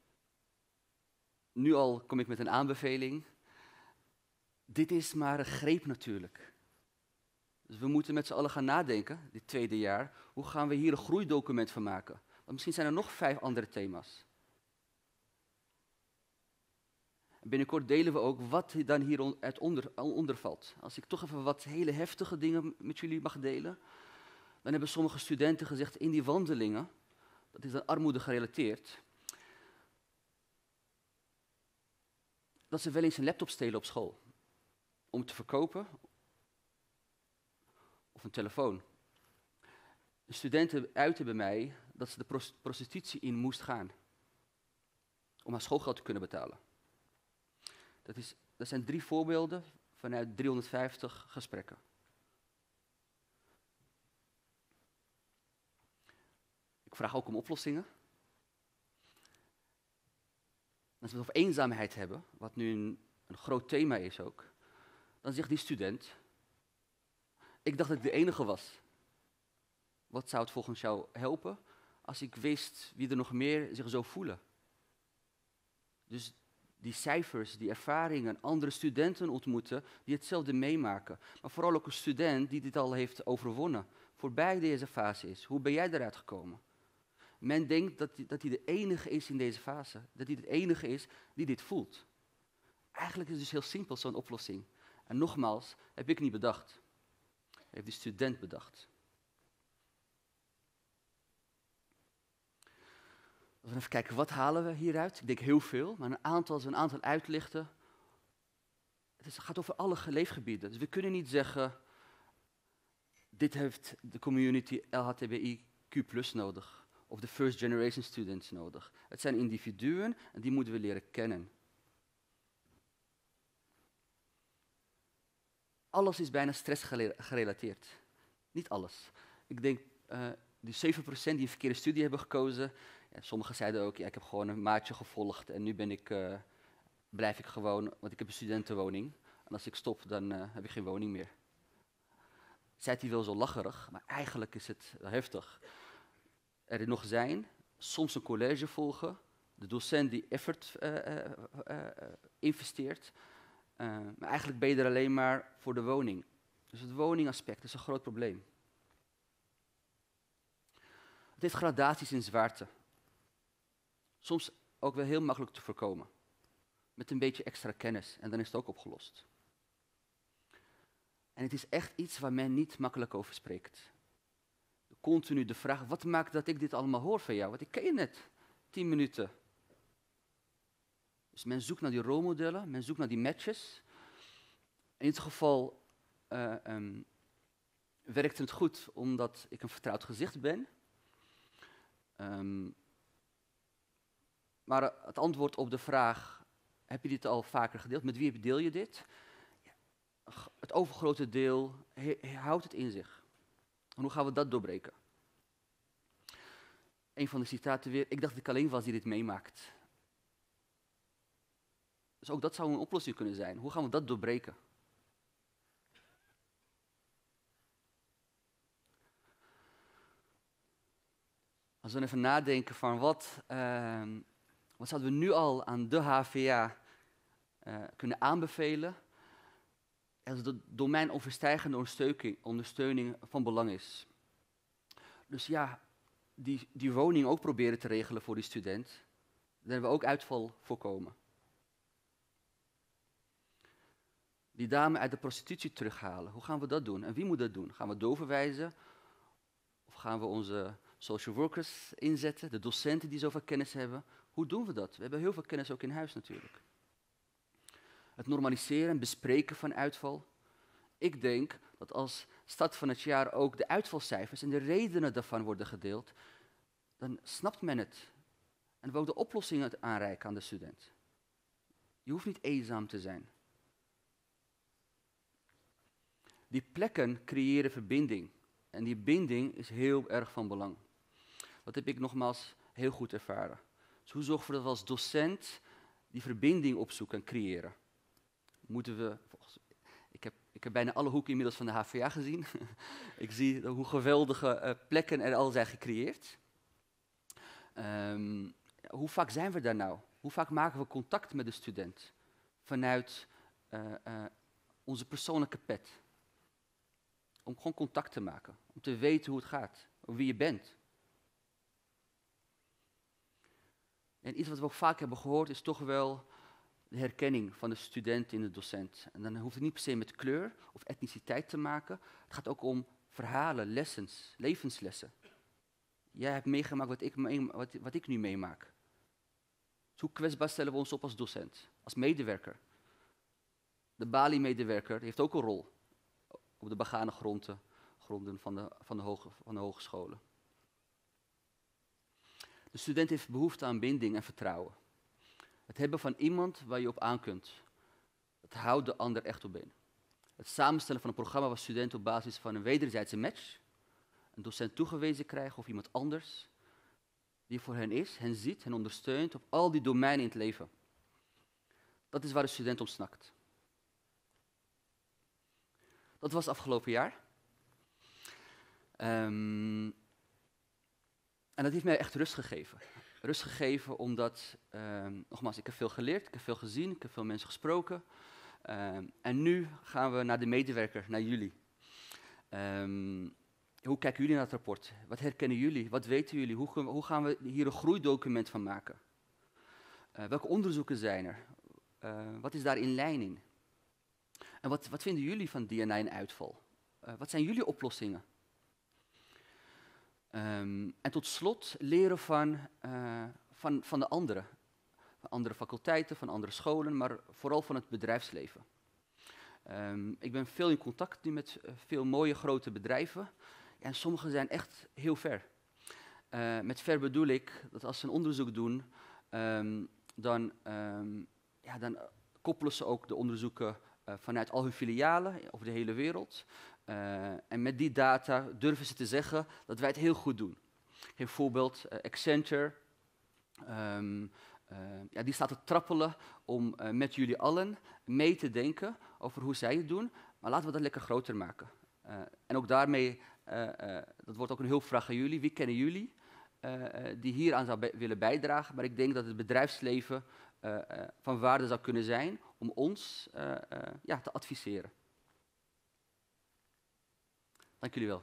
nu al kom ik met een aanbeveling. Dit is maar een greep natuurlijk. Dus we moeten met z'n allen gaan nadenken, dit tweede jaar, hoe gaan we hier een groeidocument van maken? Want misschien zijn er nog vijf andere thema's. En binnenkort delen we ook wat dan hier uit onder, onder valt. Als ik toch even wat hele heftige dingen met jullie mag delen, dan hebben sommige studenten gezegd in die wandelingen, dat is aan armoede gerelateerd, dat ze wel eens een laptop stelen op school om te verkopen, of een telefoon. De studenten uiten bij mij dat ze de prostitutie in moest gaan om haar schoolgeld te kunnen betalen. Dat, is, dat zijn drie voorbeelden vanuit driehonderdvijftig gesprekken. Ik vraag ook om oplossingen. Als we het over eenzaamheid hebben, wat nu een, een groot thema is ook, dan zegt die student, ik dacht dat ik de enige was. Wat zou het volgens jou helpen als ik wist wie er nog meer zich zo voelen? Dus die cijfers, die ervaringen, andere studenten ontmoeten die hetzelfde meemaken. Maar vooral ook een student die dit al heeft overwonnen, voorbij deze fase is. Hoe ben jij eruit gekomen? Men denkt dat hij, dat hij de enige is in deze fase, dat hij de enige is die dit voelt. Eigenlijk is het dus heel simpel, zo'n oplossing. En nogmaals, heb ik niet bedacht. Heeft die student bedacht. Als we even kijken, wat halen we hieruit? Ik denk heel veel, maar een aantal, als we een aantal uitlichten. Het is, gaat over alle leefgebieden. Dus we kunnen niet zeggen, dit heeft de community L H T B I Q plus nodig. of de first generation students nodig. Het zijn individuen en die moeten we leren kennen. Alles is bijna stressgerelateerd. Niet alles. Ik denk, uh, die zeven procent die een verkeerde studie hebben gekozen, ja, sommigen zeiden ook, ja, ik heb gewoon een maatje gevolgd en nu ben ik, uh, blijf ik gewoon, want ik heb een studentenwoning. En als ik stop, dan uh, heb ik geen woning meer. Zei hij wel zo lacherig, maar eigenlijk is het heftig. Er nog zijn, soms een college volgen, de docent die effort uh, uh, uh, uh, investeert, uh, maar eigenlijk ben je er alleen maar voor de woning. Dus het woningaspect is een groot probleem. Het heeft gradaties in zwaarte. Soms ook wel heel makkelijk te voorkomen. Met een beetje extra kennis en dan is het ook opgelost. En het is echt iets waar men niet makkelijk over spreekt. Continu de vraag, wat maakt dat ik dit allemaal hoor van jou? Want ik ken je net, tien minuten. Dus men zoekt naar die rolmodellen, men zoekt naar die matches. In dit geval uh, um, werkte het goed omdat ik een vertrouwd gezicht ben. Um, maar uh, het antwoord op de vraag, heb je dit al vaker gedeeld? Met wie deel je dit? Ja, het overgrote deel he, he, houdt het in zich. En hoe gaan we dat doorbreken? Een van de citaten weer, ik dacht dat ik alleen was die dit meemaakt. Dus ook dat zou een oplossing kunnen zijn. Hoe gaan we dat doorbreken? Als we even nadenken van wat, uh, wat zouden we nu al aan de H V A uh, kunnen aanbevelen, als de domeinoverstijgende ondersteuning, ondersteuning van belang is. Dus ja, die, die woning ook proberen te regelen voor die student. Dan hebben we ook uitval voorkomen. Die dame uit de prostitutie terughalen. Hoe gaan we dat doen? En wie moet dat doen? Gaan we doorverwijzen? Of gaan we onze social workers inzetten? De docenten die zoveel kennis hebben? Hoe doen we dat? We hebben heel veel kennis ook in huis natuurlijk. Het normaliseren en bespreken van uitval. Ik denk dat als start van het jaar ook de uitvalcijfers en de redenen daarvan worden gedeeld, dan snapt men het. En we ook de oplossingen aanreiken aan de student. Je hoeft niet eenzaam te zijn. Die plekken creëren verbinding. En die binding is heel erg van belang. Dat heb ik nogmaals heel goed ervaren. Dus hoe zorgen we dat we als docent die verbinding opzoeken en creëren? Moeten we, ik, heb, ik heb bijna alle hoeken inmiddels van de H V A gezien. Ik zie hoe geweldige uh, plekken er al zijn gecreëerd. Um, hoe vaak zijn we daar nou? Hoe vaak maken we contact met de student? Vanuit uh, uh, onze persoonlijke pet. Om gewoon contact te maken. Om te weten hoe het gaat. Wie je bent. En iets wat we ook vaak hebben gehoord is toch wel de herkenning van de student in de docent. En dan hoeft het niet per se met kleur of etniciteit te maken. Het gaat ook om verhalen, lessons, levenslessen. Jij hebt meegemaakt wat ik, mee, wat, wat ik nu meemaak. Dus hoe kwetsbaar stellen we ons op als docent, als medewerker? De Bali-medewerker heeft ook een rol op de begane gronden, gronden van, de, van, de hoge, van de hogescholen. De student heeft behoefte aan binding en vertrouwen. Het hebben van iemand waar je op aan kunt. Het houdt de ander echt op in. Het samenstellen van een programma waar studenten op basis van een wederzijdse match een docent toegewezen krijgen of iemand anders die voor hen is, hen ziet, hen ondersteunt op al die domeinen in het leven. Dat is waar de student om snakt. Dat was afgelopen jaar. Um, en dat heeft mij echt rust gegeven. Rust gegeven omdat, um, nogmaals, ik heb veel geleerd, ik heb veel gezien, ik heb veel mensen gesproken. Um, en nu gaan we naar de medewerker, naar jullie. Um, hoe kijken jullie naar het rapport? Wat herkennen jullie? Wat weten jullie? Hoe, hoe gaan we hier een groeidocument van maken? Uh, welke onderzoeken zijn er? Uh, wat is daar in lijn in? En wat, wat vinden jullie van D en I en uitval? Uh, wat zijn jullie oplossingen? Um, en tot slot leren van, uh, van, van de anderen. Van andere faculteiten, van andere scholen, maar vooral van het bedrijfsleven. Um, ik ben veel in contact nu met uh, veel mooie grote bedrijven. En sommige zijn echt heel ver. Uh, met ver bedoel ik dat als ze een onderzoek doen, um, dan, um, ja, dan koppelen ze ook de onderzoeken uh, vanuit al hun filialen over de hele wereld. Uh, en met die data durven ze te zeggen dat wij het heel goed doen. Een voorbeeld, uh, Accenture, um, uh, ja, die staat te trappelen om uh, met jullie allen mee te denken over hoe zij het doen. Maar laten we dat lekker groter maken. Uh, en ook daarmee, uh, uh, dat wordt ook een hulpvraag aan jullie. Wie kennen jullie uh, uh, die hieraan zou willen bijdragen? Maar ik denk dat het bedrijfsleven uh, uh, van waarde zou kunnen zijn om ons uh, uh, ja, te adviseren. Dank jullie wel.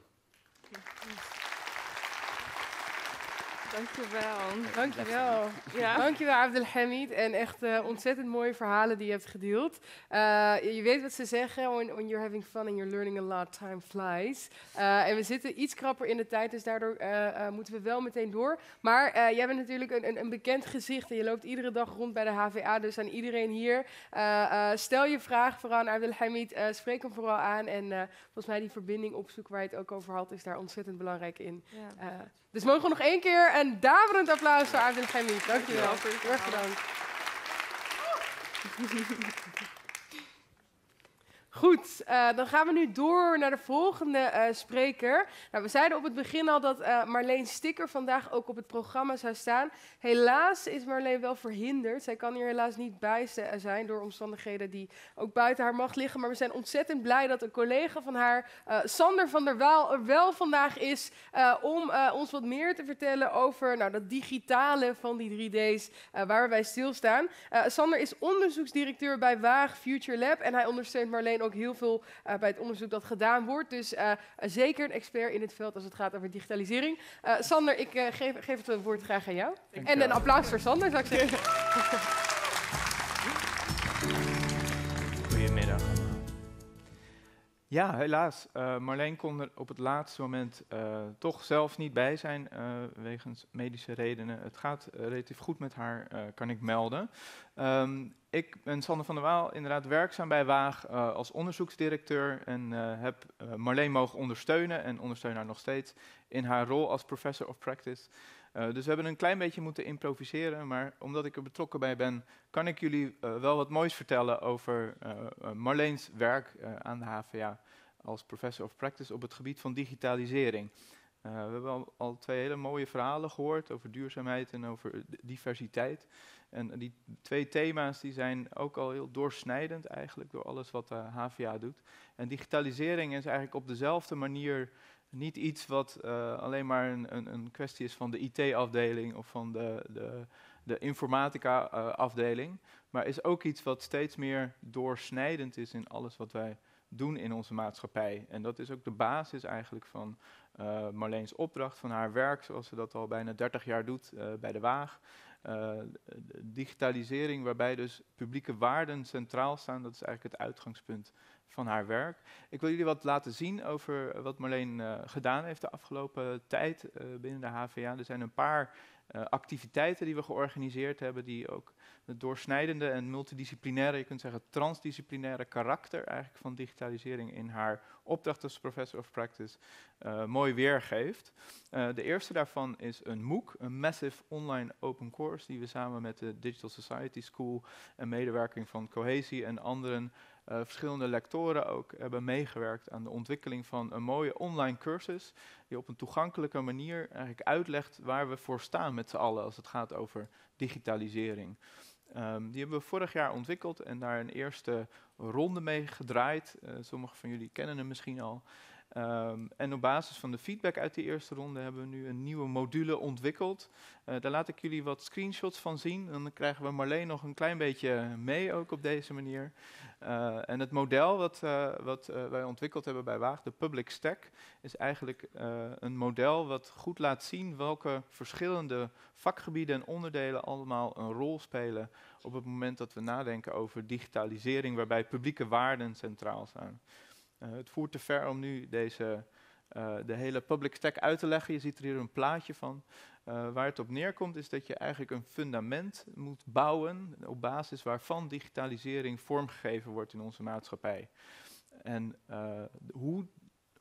Dankjewel. Dankjewel. Ja. Dankjewel, Abdelhamid. En echt uh, ontzettend mooie verhalen die je hebt gedeeld. Uh, je weet wat ze zeggen, when, when you're having fun and you're learning a lot, time flies. Uh, en we zitten iets krapper in de tijd, dus daardoor uh, uh, moeten we wel meteen door. Maar uh, jij bent natuurlijk een, een, een bekend gezicht en je loopt iedere dag rond bij de H V A, dus aan iedereen hier. Uh, uh, stel je vraag vooral aan Abdelhamid, uh, spreek hem vooral aan. En uh, volgens mij die verbinding opzoeken waar je het ook over had, is daar ontzettend belangrijk in. Ja. Uh, Dus mogen we nog één keer een daverend applaus voor Abdelhamid. Dankjewel. Heel erg bedankt. Goed, uh, dan gaan we nu door naar de volgende uh, spreker. Nou, we zeiden op het begin al dat uh, Marleen Sticker vandaag ook op het programma zou staan. Helaas is Marleen wel verhinderd. Zij kan hier helaas niet bij zijn door omstandigheden die ook buiten haar macht liggen. Maar we zijn ontzettend blij dat een collega van haar, uh, Sander van der Waal, er wel vandaag is uh, om uh, ons wat meer te vertellen over nou, dat digitale van die drie D's uh, waar we bij stilstaan. Uh, Sander is onderzoeksdirecteur bij Waag Future Lab en hij ondersteunt Marleen ook heel veel uh, bij het onderzoek dat gedaan wordt. Dus uh, uh, zeker een expert in het veld als het gaat over digitalisering. Uh, Sander, ik uh, geef, geef het woord graag aan jou. Dank en je een applaus voor Sander, zou ik zeggen. Goedemiddag. Ja, helaas. Uh, Marleen kon er op het laatste moment uh, toch zelf niet bij zijn, uh, wegens medische redenen. Het gaat uh, relatief goed met haar, uh, kan ik melden. Um, ik ben Sander van der Waal, inderdaad werkzaam bij Waag uh, als onderzoeksdirecteur en uh, heb uh, Marleen mogen ondersteunen en ondersteun haar nog steeds in haar rol als professor of practice. Uh, dus we hebben een klein beetje moeten improviseren, maar omdat ik er betrokken bij ben, kan ik jullie uh, wel wat moois vertellen over uh, uh, Marleens werk uh, aan de H V A als professor of practice op het gebied van digitalisering. Uh, we hebben al, al twee hele mooie verhalen gehoord over duurzaamheid en over diversiteit. En die twee thema's die zijn ook al heel doorsnijdend eigenlijk door alles wat de H V A doet. En digitalisering is eigenlijk op dezelfde manier niet iets wat uh, alleen maar een, een, een kwestie is van de I T-afdeling of van de, de, de informatica-afdeling. Uh, maar is ook iets wat steeds meer doorsnijdend is in alles wat wij doen in onze maatschappij. En dat is ook de basis eigenlijk van uh, Marleens opdracht, van haar werk, zoals ze dat al bijna dertig jaar doet uh, bij de Waag. Uh, digitalisering waarbij dus publieke waarden centraal staan, dat is eigenlijk het uitgangspunt van haar werk. Ik wil jullie wat laten zien over wat Marleen uh, gedaan heeft de afgelopen tijd uh, binnen de H V A. Er zijn een paar uh, activiteiten die we georganiseerd hebben, die ook het doorsnijdende en multidisciplinaire, je kunt zeggen transdisciplinaire karakter eigenlijk van digitalisering in haar opdracht als professor of practice uh, mooi weergeeft. Uh, de eerste daarvan is een MOOC, een Massive Online Open Course, die we samen met de Digital Society School en medewerking van Cohesie en anderen Uh, verschillende lectoren ook hebben meegewerkt aan de ontwikkeling van een mooie online cursus die op een toegankelijke manier eigenlijk uitlegt waar we voor staan met z'n allen als het gaat over digitalisering. Um, die hebben we vorig jaar ontwikkeld en daar een eerste ronde mee gedraaid. Uh, Sommigen van jullie kennen hem misschien al. Um, en op basis van de feedback uit die eerste ronde hebben we nu een nieuwe module ontwikkeld. Uh, daar laat ik jullie wat screenshots van zien. Dan krijgen we Marleen nog een klein beetje mee ook op deze manier. Uh, en het model wat, uh, wat uh, wij ontwikkeld hebben bij Waag, de Public Stack, is eigenlijk uh, een model wat goed laat zien welke verschillende vakgebieden en onderdelen allemaal een rol spelen op het moment dat we nadenken over digitalisering, waarbij publieke waarden centraal staan. Uh, het voert te ver om nu deze, uh, de hele public stack uit te leggen. Je ziet er hier een plaatje van. Uh, waar het op neerkomt is dat je eigenlijk een fundament moet bouwen op basis waarvan digitalisering vormgegeven wordt in onze maatschappij. En uh, hoe,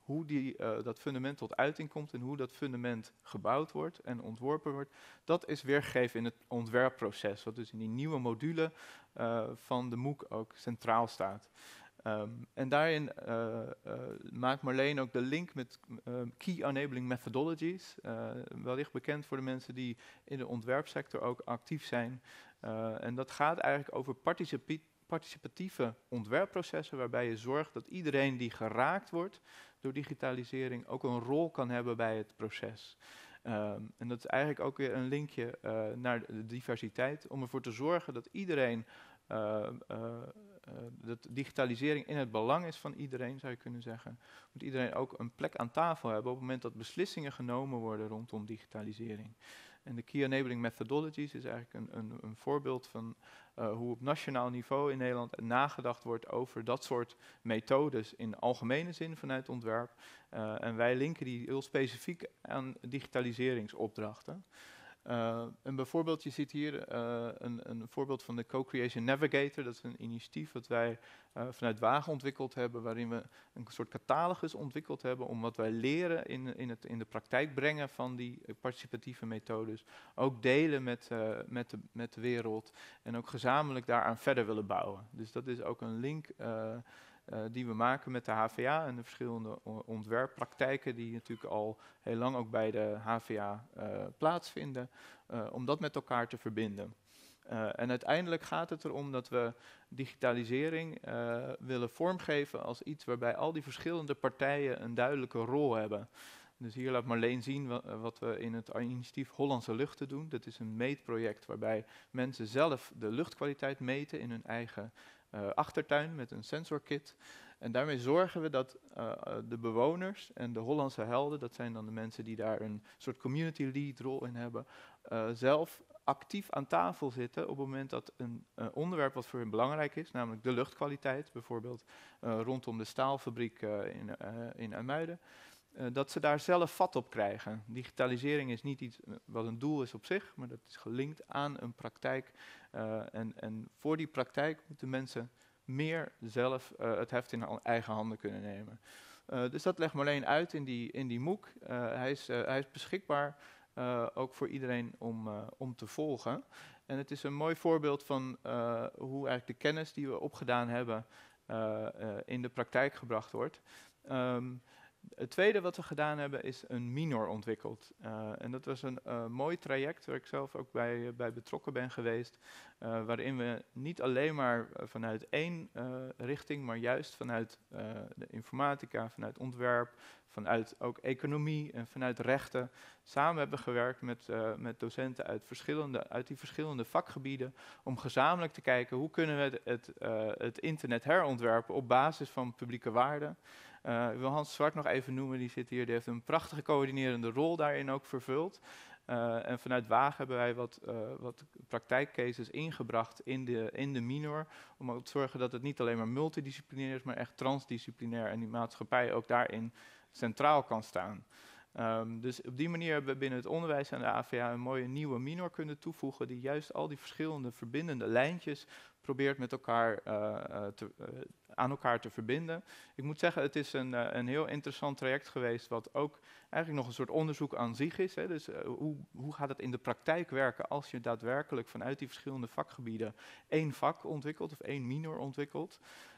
hoe die, uh, dat fundament tot uiting komt en hoe dat fundament gebouwd wordt en ontworpen wordt, dat is weergegeven in het ontwerpproces, wat dus in die nieuwe module uh, van de MOOC ook centraal staat. Um, en daarin uh, uh, maakt Marleen ook de link met uh, Key Enabling Methodologies, uh, wellicht bekend voor de mensen die in de ontwerpsector ook actief zijn. Uh, en dat gaat eigenlijk over participi- participatieve ontwerpprocessen, waarbij je zorgt dat iedereen die geraakt wordt door digitalisering ook een rol kan hebben bij het proces. Um, en dat is eigenlijk ook weer een linkje uh, naar de diversiteit, om ervoor te zorgen dat iedereen, uh, uh, uh, dat digitalisering in het belang is van iedereen, zou je kunnen zeggen. Moet iedereen ook een plek aan tafel hebben op het moment dat beslissingen genomen worden rondom digitalisering. En de Key Enabling Methodologies is eigenlijk een, een, een voorbeeld van uh, hoe op nationaal niveau in Nederland nagedacht wordt over dat soort methodes in algemene zin vanuit ontwerp. Uh, en wij linken die heel specifiek aan digitaliseringsopdrachten. Uh, en bijvoorbeeld, je ziet hier uh, een, een voorbeeld van de Co-Creation Navigator. Dat is een initiatief dat wij uh, vanuit Wagen ontwikkeld hebben, waarin we een soort catalogus ontwikkeld hebben om wat wij leren in, in, het, in de praktijk brengen van die uh, participatieve methodes. Ook delen met, uh, met, de, met de wereld en ook gezamenlijk daaraan verder willen bouwen. Dus dat is ook een link uh, Uh, die we maken met de H V A en de verschillende ontwerppraktijken die natuurlijk al heel lang ook bij de H V A uh, plaatsvinden, uh, om dat met elkaar te verbinden. Uh, en uiteindelijk gaat het erom dat we digitalisering uh, willen vormgeven als iets waarbij al die verschillende partijen een duidelijke rol hebben. Dus hier laat Marleen zien wat, wat we in het initiatief Hollandse Luchten doen. Dat is een meetproject waarbij mensen zelf de luchtkwaliteit meten in hun eigen Uh, achtertuin met een sensorkit. En daarmee zorgen we dat uh, de bewoners en de Hollandse helden, dat zijn dan de mensen die daar een soort community lead rol in hebben, uh, zelf actief aan tafel zitten op het moment dat een uh, onderwerp wat voor hen belangrijk is, namelijk de luchtkwaliteit, bijvoorbeeld uh, rondom de staalfabriek uh, in, uh, in IJmuiden, Uh, dat ze daar zelf vat op krijgen. Digitalisering is niet iets uh, wat een doel is op zich, maar dat is gelinkt aan een praktijk. Uh, en, en voor die praktijk moeten mensen meer zelf uh, het heft in eigen handen kunnen nemen. Uh, dus dat legt Marleen uit in die, in die MOOC. Uh, hij, is, uh, hij is beschikbaar uh, ook voor iedereen om, uh, om te volgen. En het is een mooi voorbeeld van uh, hoe eigenlijk de kennis die we opgedaan hebben uh, uh, in de praktijk gebracht wordt. Um, Het tweede wat we gedaan hebben is een minor ontwikkeld. Uh, en dat was een uh, mooi traject waar ik zelf ook bij, uh, bij betrokken ben geweest. Uh, waarin we niet alleen maar uh, vanuit één uh, richting, maar juist vanuit uh, de informatica, vanuit ontwerp, vanuit ook economie en vanuit rechten samen hebben gewerkt met, uh, met docenten uit, verschillende, uit die verschillende vakgebieden om gezamenlijk te kijken hoe kunnen we het, het, uh, het internet herontwerpen op basis van publieke waarden. Uh, ik wil Hans Zwart nog even noemen, die zit hier, die heeft een prachtige coördinerende rol daarin ook vervuld. Uh, en vanuit Waag hebben wij wat, uh, wat praktijkcases ingebracht in de, in de minor, om ook te zorgen dat het niet alleen maar multidisciplinair is, maar echt transdisciplinair en die maatschappij ook daarin centraal kan staan. Um, dus op die manier hebben we binnen het onderwijs en de A V A een mooie nieuwe minor kunnen toevoegen die juist al die verschillende verbindende lijntjes probeert met elkaar uh, uh, te, uh, aan elkaar te verbinden. Ik moet zeggen, het is een, uh, een heel interessant traject geweest, wat ook eigenlijk nog een soort onderzoek aan zich is. Hè. Dus uh, hoe, hoe gaat het in de praktijk werken als je daadwerkelijk vanuit die verschillende vakgebieden één vak ontwikkelt of één minor ontwikkelt.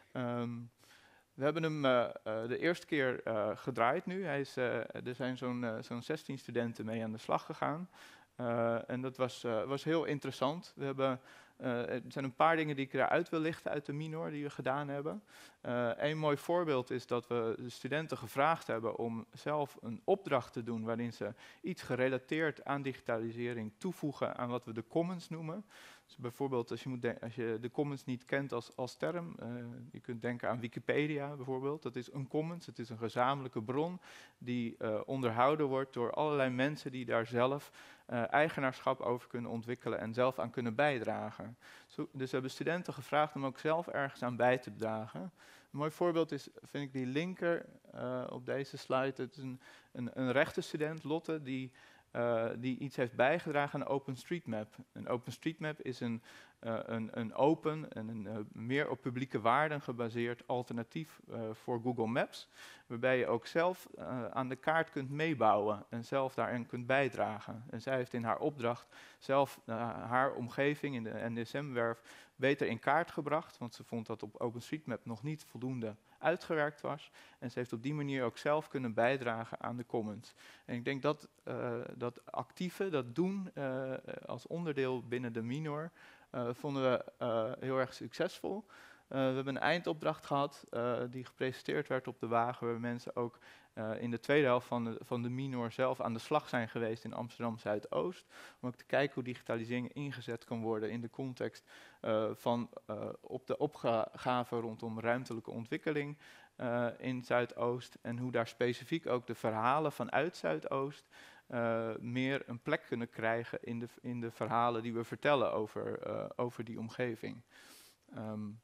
Um, We hebben hem uh, uh, de eerste keer uh, gedraaid nu. Hij is, uh, er zijn zo'n uh, zo'n zestien studenten mee aan de slag gegaan. Uh, en dat was, uh, was heel interessant. We hebben, uh, er zijn een paar dingen die ik eruit wil lichten uit de minor die we gedaan hebben. Uh, een mooi voorbeeld is dat we de studenten gevraagd hebben om zelf een opdracht te doen waarin ze iets gerelateerd aan digitalisering toevoegen aan wat we de commons noemen. Dus bijvoorbeeld als je, moet als je de commons niet kent als, als term, uh, je kunt denken aan Wikipedia bijvoorbeeld. Dat is een commons, het is een gezamenlijke bron die uh, onderhouden wordt door allerlei mensen die daar zelf uh, eigenaarschap over kunnen ontwikkelen en zelf aan kunnen bijdragen. Zo, dus we hebben studenten gevraagd om ook zelf ergens aan bij te dragen. Een mooi voorbeeld is, vind ik, die linker uh, op deze slide. Het is een, een, een rechtenstudent, Lotte, die... Uh, die iets heeft bijgedragen aan OpenStreetMap. En OpenStreetMap is een, uh, een, een open en een uh, meer op publieke waarden gebaseerd alternatief uh, voor Google Maps, waarbij je ook zelf uh, aan de kaart kunt meebouwen en zelf daarin kunt bijdragen. En zij heeft in haar opdracht zelf uh, haar omgeving in de N D S M-werf beter in kaart gebracht, want ze vond dat op OpenStreetMap nog niet voldoende uitgewerkt was. En ze heeft op die manier ook zelf kunnen bijdragen aan de commons. En ik denk dat uh, dat actieve, dat doen uh, als onderdeel binnen de minor, uh, vonden we uh, heel erg succesvol. Uh, we hebben een eindopdracht gehad uh, die gepresenteerd werd op de wagen, waar mensen ook uh, in de tweede helft van de, van de minor zelf aan de slag zijn geweest in Amsterdam Zuidoost. Om ook te kijken hoe digitalisering ingezet kan worden in de context uh, van uh, op de opgave rondom ruimtelijke ontwikkeling uh, in Zuidoost. En hoe daar specifiek ook de verhalen vanuit Zuidoost uh, meer een plek kunnen krijgen in de, in de verhalen die we vertellen over, uh, over die omgeving. Um,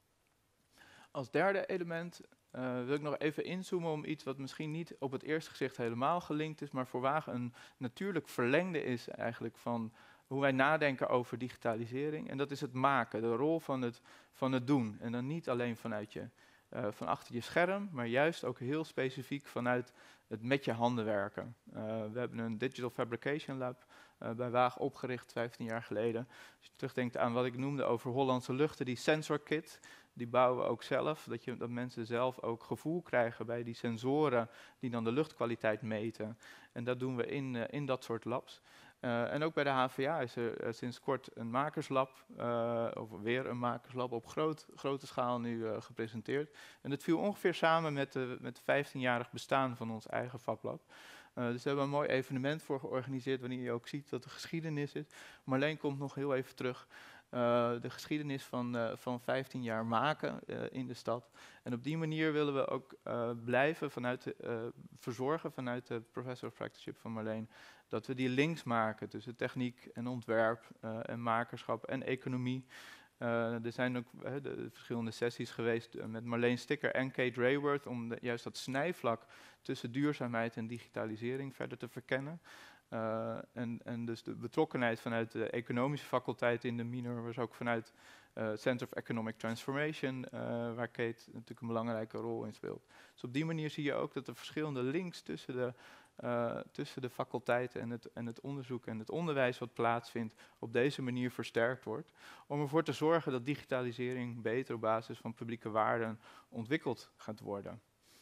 Als derde element uh, wil ik nog even inzoomen om iets wat misschien niet op het eerste gezicht helemaal gelinkt is, maar voor Wagen een natuurlijk verlengde is eigenlijk van hoe wij nadenken over digitalisering. En dat is het maken, de rol van het, van het doen. En dan niet alleen vanuit je, uh, van achter je scherm, maar juist ook heel specifiek vanuit het met je handen werken. Uh, we hebben een Digital Fabrication Lab uh, bij Wagen opgericht vijftien jaar geleden. Als je terugdenkt aan wat ik noemde over Hollandse Luchten, die Sensor Kit, die bouwen we ook zelf, dat, je, dat mensen zelf ook gevoel krijgen bij die sensoren die dan de luchtkwaliteit meten. En dat doen we in, uh, in dat soort labs. Uh, en ook bij de H V A is er uh, sinds kort een makerslab, uh, of weer een makerslab op groot, grote schaal nu uh, gepresenteerd. En dat viel ongeveer samen met de, met het vijftienjarig bestaan van ons eigen FabLab. Uh, dus we hebben een mooi evenement voor georganiseerd, wanneer je ook ziet dat de geschiedenis is. Marleen komt nog heel even terug. Uh, de geschiedenis van, uh, van vijftien jaar maken uh, in de stad. En op die manier willen we ook uh, blijven vanuit de, uh, verzorgen vanuit de Professor of Practiceship van Marleen, dat we die links maken tussen techniek en ontwerp uh, en makerschap en economie. Uh, er zijn ook uh, de, de verschillende sessies geweest uh, met Marleen Sticker en Kate Rayworth om de, juist dat snijvlak tussen duurzaamheid en digitalisering verder te verkennen. Uh, en, en dus de betrokkenheid vanuit de economische faculteit in de minor was ook vanuit uh, Center of Economic Transformation, uh, waar Kate natuurlijk een belangrijke rol in speelt. Dus op die manier zie je ook dat er verschillende links tussen de, uh, tussen de faculteiten en het, en het onderzoek en het onderwijs wat plaatsvindt, op deze manier versterkt wordt. Om ervoor te zorgen dat digitalisering beter op basis van publieke waarden ontwikkeld gaat worden.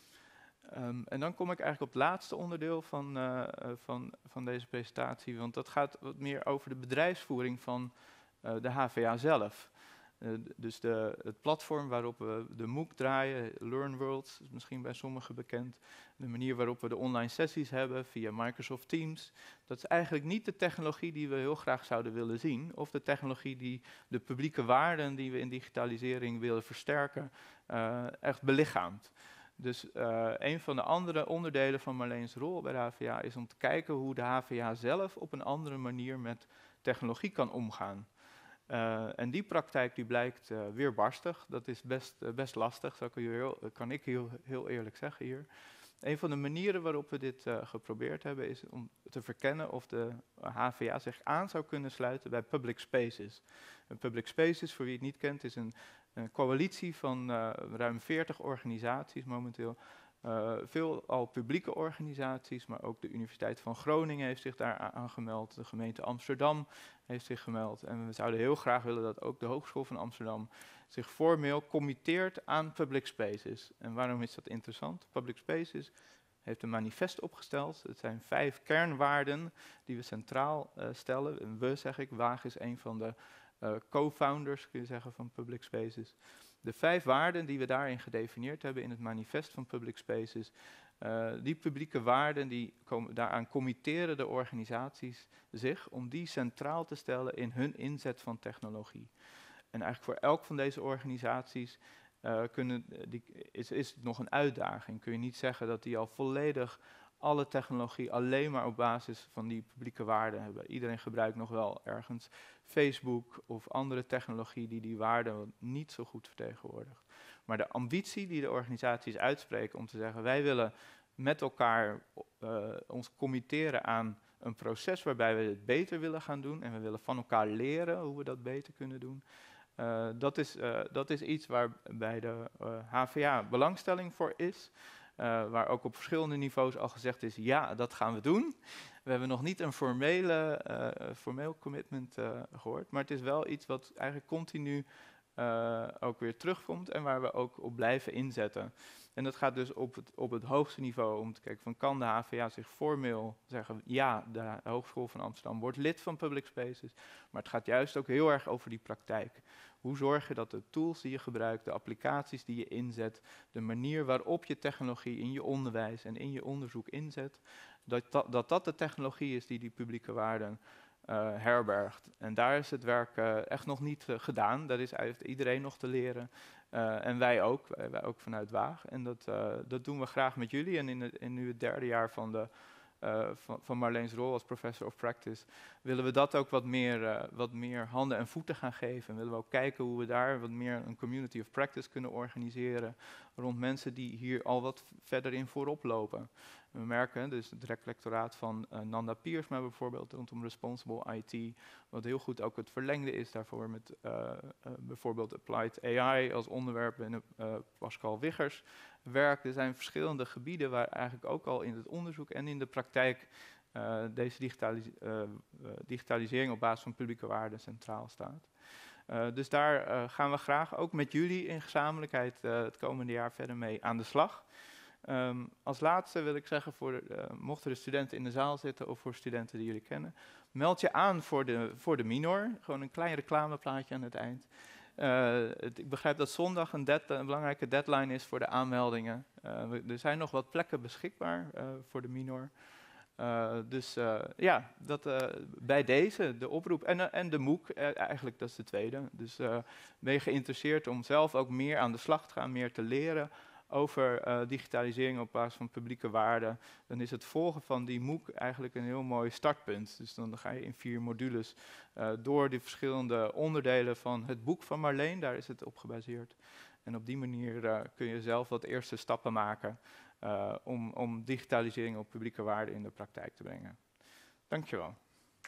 Um, en dan kom ik eigenlijk op het laatste onderdeel van, uh, uh, van, van deze presentatie, want dat gaat wat meer over de bedrijfsvoering van uh, de H V A zelf. Uh, dus de, het platform waarop we de MOOC draaien, LearnWorlds, is misschien bij sommigen bekend. De manier waarop we de online sessies hebben via Microsoft Teams. Dat is eigenlijk niet de technologie die we heel graag zouden willen zien, of de technologie die de publieke waarden die we in digitalisering willen versterken, uh, echt belichaamt. Dus uh, een van de andere onderdelen van Marleens rol bij de H V A is om te kijken hoe de H V A zelf op een andere manier met technologie kan omgaan. Uh, en die praktijk die blijkt uh, weerbarstig, dat is best, uh, best lastig, dat kan, heel, kan ik heel, heel eerlijk zeggen hier. Een van de manieren waarop we dit uh, geprobeerd hebben is om te verkennen of de H V A zich aan zou kunnen sluiten bij public spaces. En public spaces, voor wie het niet kent, is een Een coalitie van uh, ruim veertig organisaties momenteel. Uh, veel al publieke organisaties, maar ook de Universiteit van Groningen heeft zich daar aangemeld. De gemeente Amsterdam heeft zich gemeld. En we zouden heel graag willen dat ook de Hogeschool van Amsterdam zich formeel committeert aan public spaces. En waarom is dat interessant? Public spaces heeft een manifest opgesteld. Het zijn vijf kernwaarden die we centraal uh, stellen. En we, zeg ik, Wagen is een van de Uh, co-founders, kun je zeggen, van Public Spaces. De vijf waarden die we daarin gedefinieerd hebben in het manifest van Public Spaces, uh, die publieke waarden, die komen, daaraan committeren de organisaties zich om die centraal te stellen in hun inzet van technologie. En eigenlijk voor elk van deze organisaties uh, kunnen, die, is, is het nog een uitdaging. Kun je niet zeggen dat die al volledig alle technologie alleen maar op basis van die publieke waarden hebben. Iedereen gebruikt nog wel ergens Facebook of andere technologie die die waarden niet zo goed vertegenwoordigt. Maar de ambitie die de organisaties uitspreken om te zeggen, wij willen met elkaar uh, ons committeren aan een proces waarbij we het beter willen gaan doen en we willen van elkaar leren hoe we dat beter kunnen doen. Uh, dat, is, uh, dat is iets waar bij de uh, H V A belangstelling voor is. Uh, waar ook op verschillende niveaus al gezegd is, ja, dat gaan we doen. We hebben nog niet een formele, uh, formeel commitment uh, gehoord, maar het is wel iets wat eigenlijk continu uh, ook weer terugkomt en waar we ook op blijven inzetten. En dat gaat dus op het, op het hoogste niveau om te kijken van, kan de H V A zich formeel zeggen, ja, de Hogeschool van Amsterdam wordt lid van Public Spaces, maar het gaat juist ook heel erg over die praktijk. Hoe zorg je dat de tools die je gebruikt, de applicaties die je inzet, de manier waarop je technologie in je onderwijs en in je onderzoek inzet, dat dat, dat, dat de technologie is die die publieke waarden uh, herbergt. En daar is het werk uh, echt nog niet uh, gedaan. Daar is iedereen nog te leren. Uh, en wij ook, wij, wij ook vanuit Waag. En dat, uh, dat doen we graag met jullie. En in, het, in nu het derde jaar van, de, uh, van, van Marlene's rol als Professor of Practice willen we dat ook wat meer, uh, wat meer handen en voeten gaan geven. En willen we ook kijken hoe we daar wat meer een community of practice kunnen organiseren rond mensen die hier al wat verder in voorop lopen. We merken, dus het rectoraat van uh, Nanda Piersma bijvoorbeeld, rondom Responsible I T, wat heel goed ook het verlengde is daarvoor met uh, uh, bijvoorbeeld Applied A I als onderwerp binnen uh, Pascal Wiggers werk. Er zijn verschillende gebieden waar eigenlijk ook al in het onderzoek en in de praktijk uh, deze digitalis uh, digitalisering op basis van publieke waarden centraal staat. Uh, dus daar uh, gaan we graag ook met jullie in gezamenlijkheid uh, het komende jaar verder mee aan de slag. Um, als laatste wil ik zeggen, voor de, uh, mochten er studenten in de zaal zitten of voor studenten die jullie kennen, meld je aan voor de, voor de minor. Gewoon een klein reclameplaatje aan het eind. Uh, het, ik begrijp dat zondag een, dead, een belangrijke deadline is voor de aanmeldingen. Uh, we, er zijn nog wat plekken beschikbaar uh, voor de minor. Uh, dus uh, ja, dat, uh, bij deze, de oproep en, uh, en de MOOC, uh, eigenlijk dat is de tweede. Dus uh, ben je geïnteresseerd om zelf ook meer aan de slag te gaan, meer te leren over uh, digitalisering op basis van publieke waarden, dan is het volgen van die MOOC eigenlijk een heel mooi startpunt. Dus dan ga je in vier modules uh, door die verschillende onderdelen van het boek van Marleen, daar is het op gebaseerd. En op die manier uh, kun je zelf wat eerste stappen maken uh, om, om digitalisering op publieke waarden in de praktijk te brengen. Dankjewel.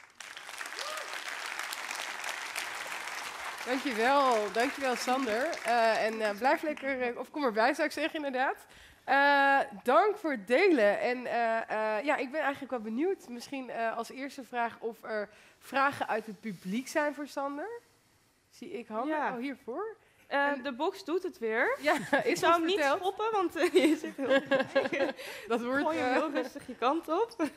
Dankjewel, dankjewel Sander. Uh, en uh, blijf lekker, uh, of kom erbij zou ik zeggen inderdaad. Uh, dank voor het delen. En uh, uh, ja, ik ben eigenlijk wel benieuwd, misschien uh, als eerste vraag of er vragen uit het publiek zijn voor Sander. Zie ik handen, Ja. oh hiervoor. Uh, de box doet het weer. Ja, Ik is zou ons hem niet verteld. stoppen, want uh, je zit heel... Dat wordt Gooi hem uh, heel rustig je kant op.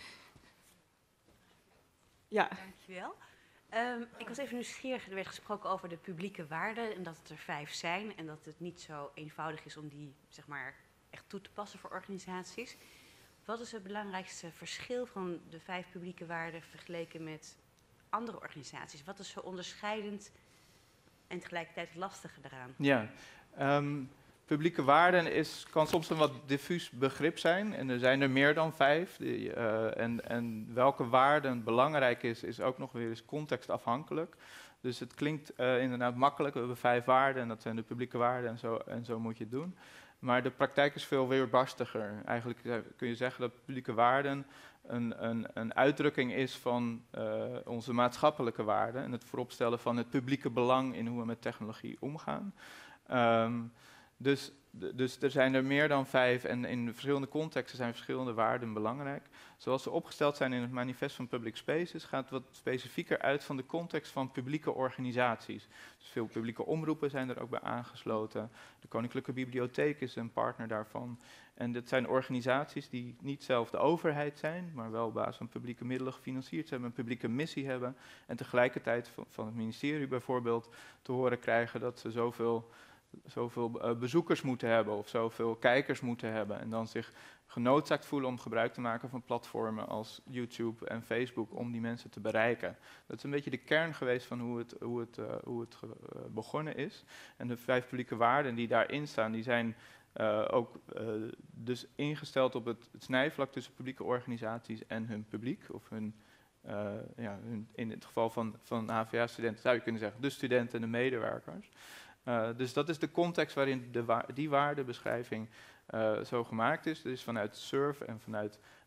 Ja. Dankjewel. Um, ik was even nieuwsgierig, er werd gesproken over de publieke waarden en dat het er vijf zijn en dat het niet zo eenvoudig is om die zeg maar echt toe te passen voor organisaties. Wat is het belangrijkste verschil van de vijf publieke waarden vergeleken met andere organisaties? Wat is zo onderscheidend en tegelijkertijd lastig daaraan? Ja, um, publieke waarden is, kan soms een wat diffuus begrip zijn en er zijn er meer dan vijf. Die, uh, en, en welke waarden belangrijk is, is ook nog weer eens contextafhankelijk. Dus het klinkt uh, inderdaad makkelijk, we hebben vijf waarden en dat zijn de publieke waarden en zo, en zo moet je het doen. Maar de praktijk is veel weerbarstiger. Eigenlijk uh, kun je zeggen dat publieke waarden een, een, een uitdrukking is van uh, onze maatschappelijke waarden en het vooropstellen van het publieke belang in hoe we met technologie omgaan. Um, Dus, dus er zijn er meer dan vijf en in verschillende contexten zijn verschillende waarden belangrijk. Zoals ze opgesteld zijn in het manifest van Public Spaces gaat het wat specifieker uit van de context van publieke organisaties. Dus veel publieke omroepen zijn er ook bij aangesloten. De Koninklijke Bibliotheek is een partner daarvan. En dat zijn organisaties die niet zelf de overheid zijn, maar wel op basis van publieke middelen gefinancierd zijn, een publieke missie hebben. En tegelijkertijd van, van het ministerie bijvoorbeeld te horen krijgen dat ze zoveel... zoveel uh, bezoekers moeten hebben of zoveel kijkers moeten hebben en dan zich genoodzaakt voelen om gebruik te maken van platformen als YouTube en Facebook om die mensen te bereiken. Dat is een beetje de kern geweest van hoe het, hoe het, uh, hoe het uh, begonnen is. En de vijf publieke waarden die daarin staan, die zijn uh, ook uh, dus ingesteld op het, het snijvlak tussen publieke organisaties en hun publiek of hun Uh, ja, hun, in het geval van, van H V A-studenten zou je kunnen zeggen de studenten en de medewerkers. Uh, dus dat is de context waarin de wa die waardebeschrijving uh, zo gemaakt is. Dus vanuit S U R F en vanuit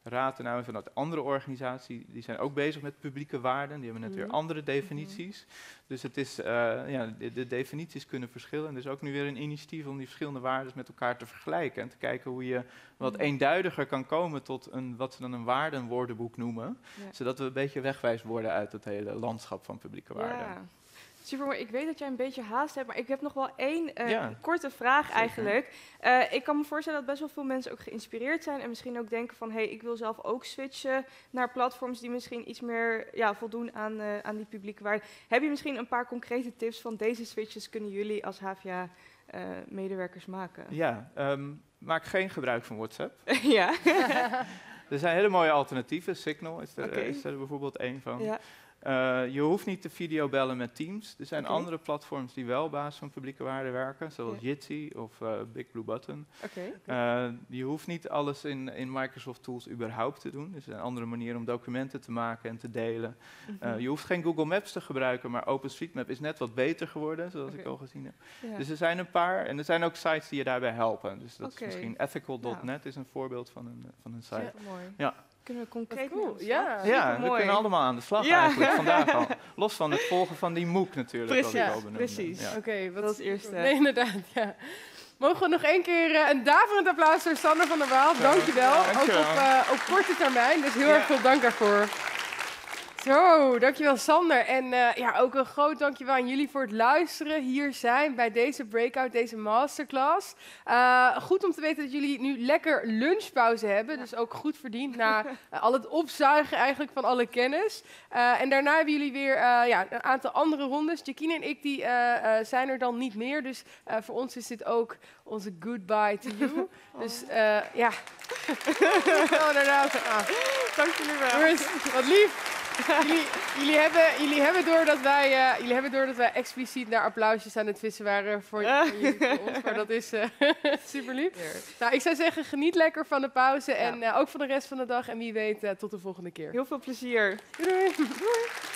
Ratenau vanuit een andere organisatie, die zijn ook bezig met publieke waarden. Die hebben net weer Mhm. andere definities. Dus het is, uh, ja, de, de definities kunnen verschillen. En er is ook nu weer een initiatief om die verschillende waarden met elkaar te vergelijken. En te kijken hoe je wat Mhm. eenduidiger kan komen tot een, wat ze dan een waardenwoordenboek noemen. Ja. Zodat we een beetje wegwijs worden uit het hele landschap van publieke waarden. Ja. Super mooi. Ik weet dat jij een beetje haast hebt, maar ik heb nog wel één eh, Ja. korte vraag Zeker. eigenlijk. Eh, ik kan me voorstellen dat best wel veel mensen ook geïnspireerd zijn en misschien ook denken van, hé, hey, ik wil zelf ook switchen naar platforms die misschien iets meer ja, voldoen aan, eh, aan die publieke waarde. Heb je misschien een paar concrete tips van deze switches kunnen jullie als H V A-medewerkers maken? Ja, ehm, maak geen gebruik van WhatsApp. Ja. Er zijn hele mooie alternatieven. Signal is er, Oké. is er bijvoorbeeld één van. Ja. Uh, je hoeft niet te videobellen met Teams. Er zijn Oké. andere platforms die wel op basis van publieke waarden werken, zoals Ja. Jitsi of uh, Big Blue Button. Oké. Uh, je hoeft niet alles in, in Microsoft Tools überhaupt te doen. Er zijn andere manieren om documenten te maken en te delen. Uh, Mhm. je hoeft geen Google Maps te gebruiken, maar OpenStreetMap is net wat beter geworden, zoals Oké. ik al gezien heb. Ja. Dus er zijn een paar, en er zijn ook sites die je daarbij helpen. Dus dat Oké. is misschien ethical dot net is een voorbeeld van een, van een site. Super mooi. Ja. Kunnen we Wat concreet cool. mee aan de Ja. slag? Ja, we Supermooi. kunnen allemaal aan de slag Ja. eigenlijk vandaag al. Los van het volgen van die MOOC natuurlijk. Precies, wat ik ja, al benoemde. precies. Ja. Oké, wat Dat is het eerste. Nee, inderdaad, ja. Mogen we nog één keer eh, een daverend applaus voor Sander van der Waal. Dankjewel. Ook Dankjewel. op, eh, op korte termijn, dus heel Ja. erg veel dank daarvoor. Zo, dankjewel Sander. En eh, ja, ook een groot dankjewel aan jullie voor het luisteren, hier zijn bij deze breakout, deze masterclass. Uh, goed om te weten dat jullie nu lekker lunchpauze hebben, dus ook goed verdiend na uh, al het opzuigen eigenlijk van alle kennis. Uh, en daarna hebben jullie weer uh, ja, een aantal andere rondes. Jacqueline en ik die, uh, uh, zijn er dan niet meer, dus uh, voor ons is dit ook onze goodbye to you. Dus uh, ja. Oh, inderdaad. Ah. Dank jullie wel. Jongens, wat lief. Jullie, jullie, hebben, jullie, hebben door dat wij, uh, jullie hebben door dat wij expliciet naar applausjes aan het vissen waren voor, Ja. voor jullie, voor ons. Maar dat is uh, super lief. Nou, ik zou zeggen, geniet lekker van de pauze en uh, ook van de rest van de dag. En wie weet, uh, tot de volgende keer. Heel veel plezier. Doei. Doei.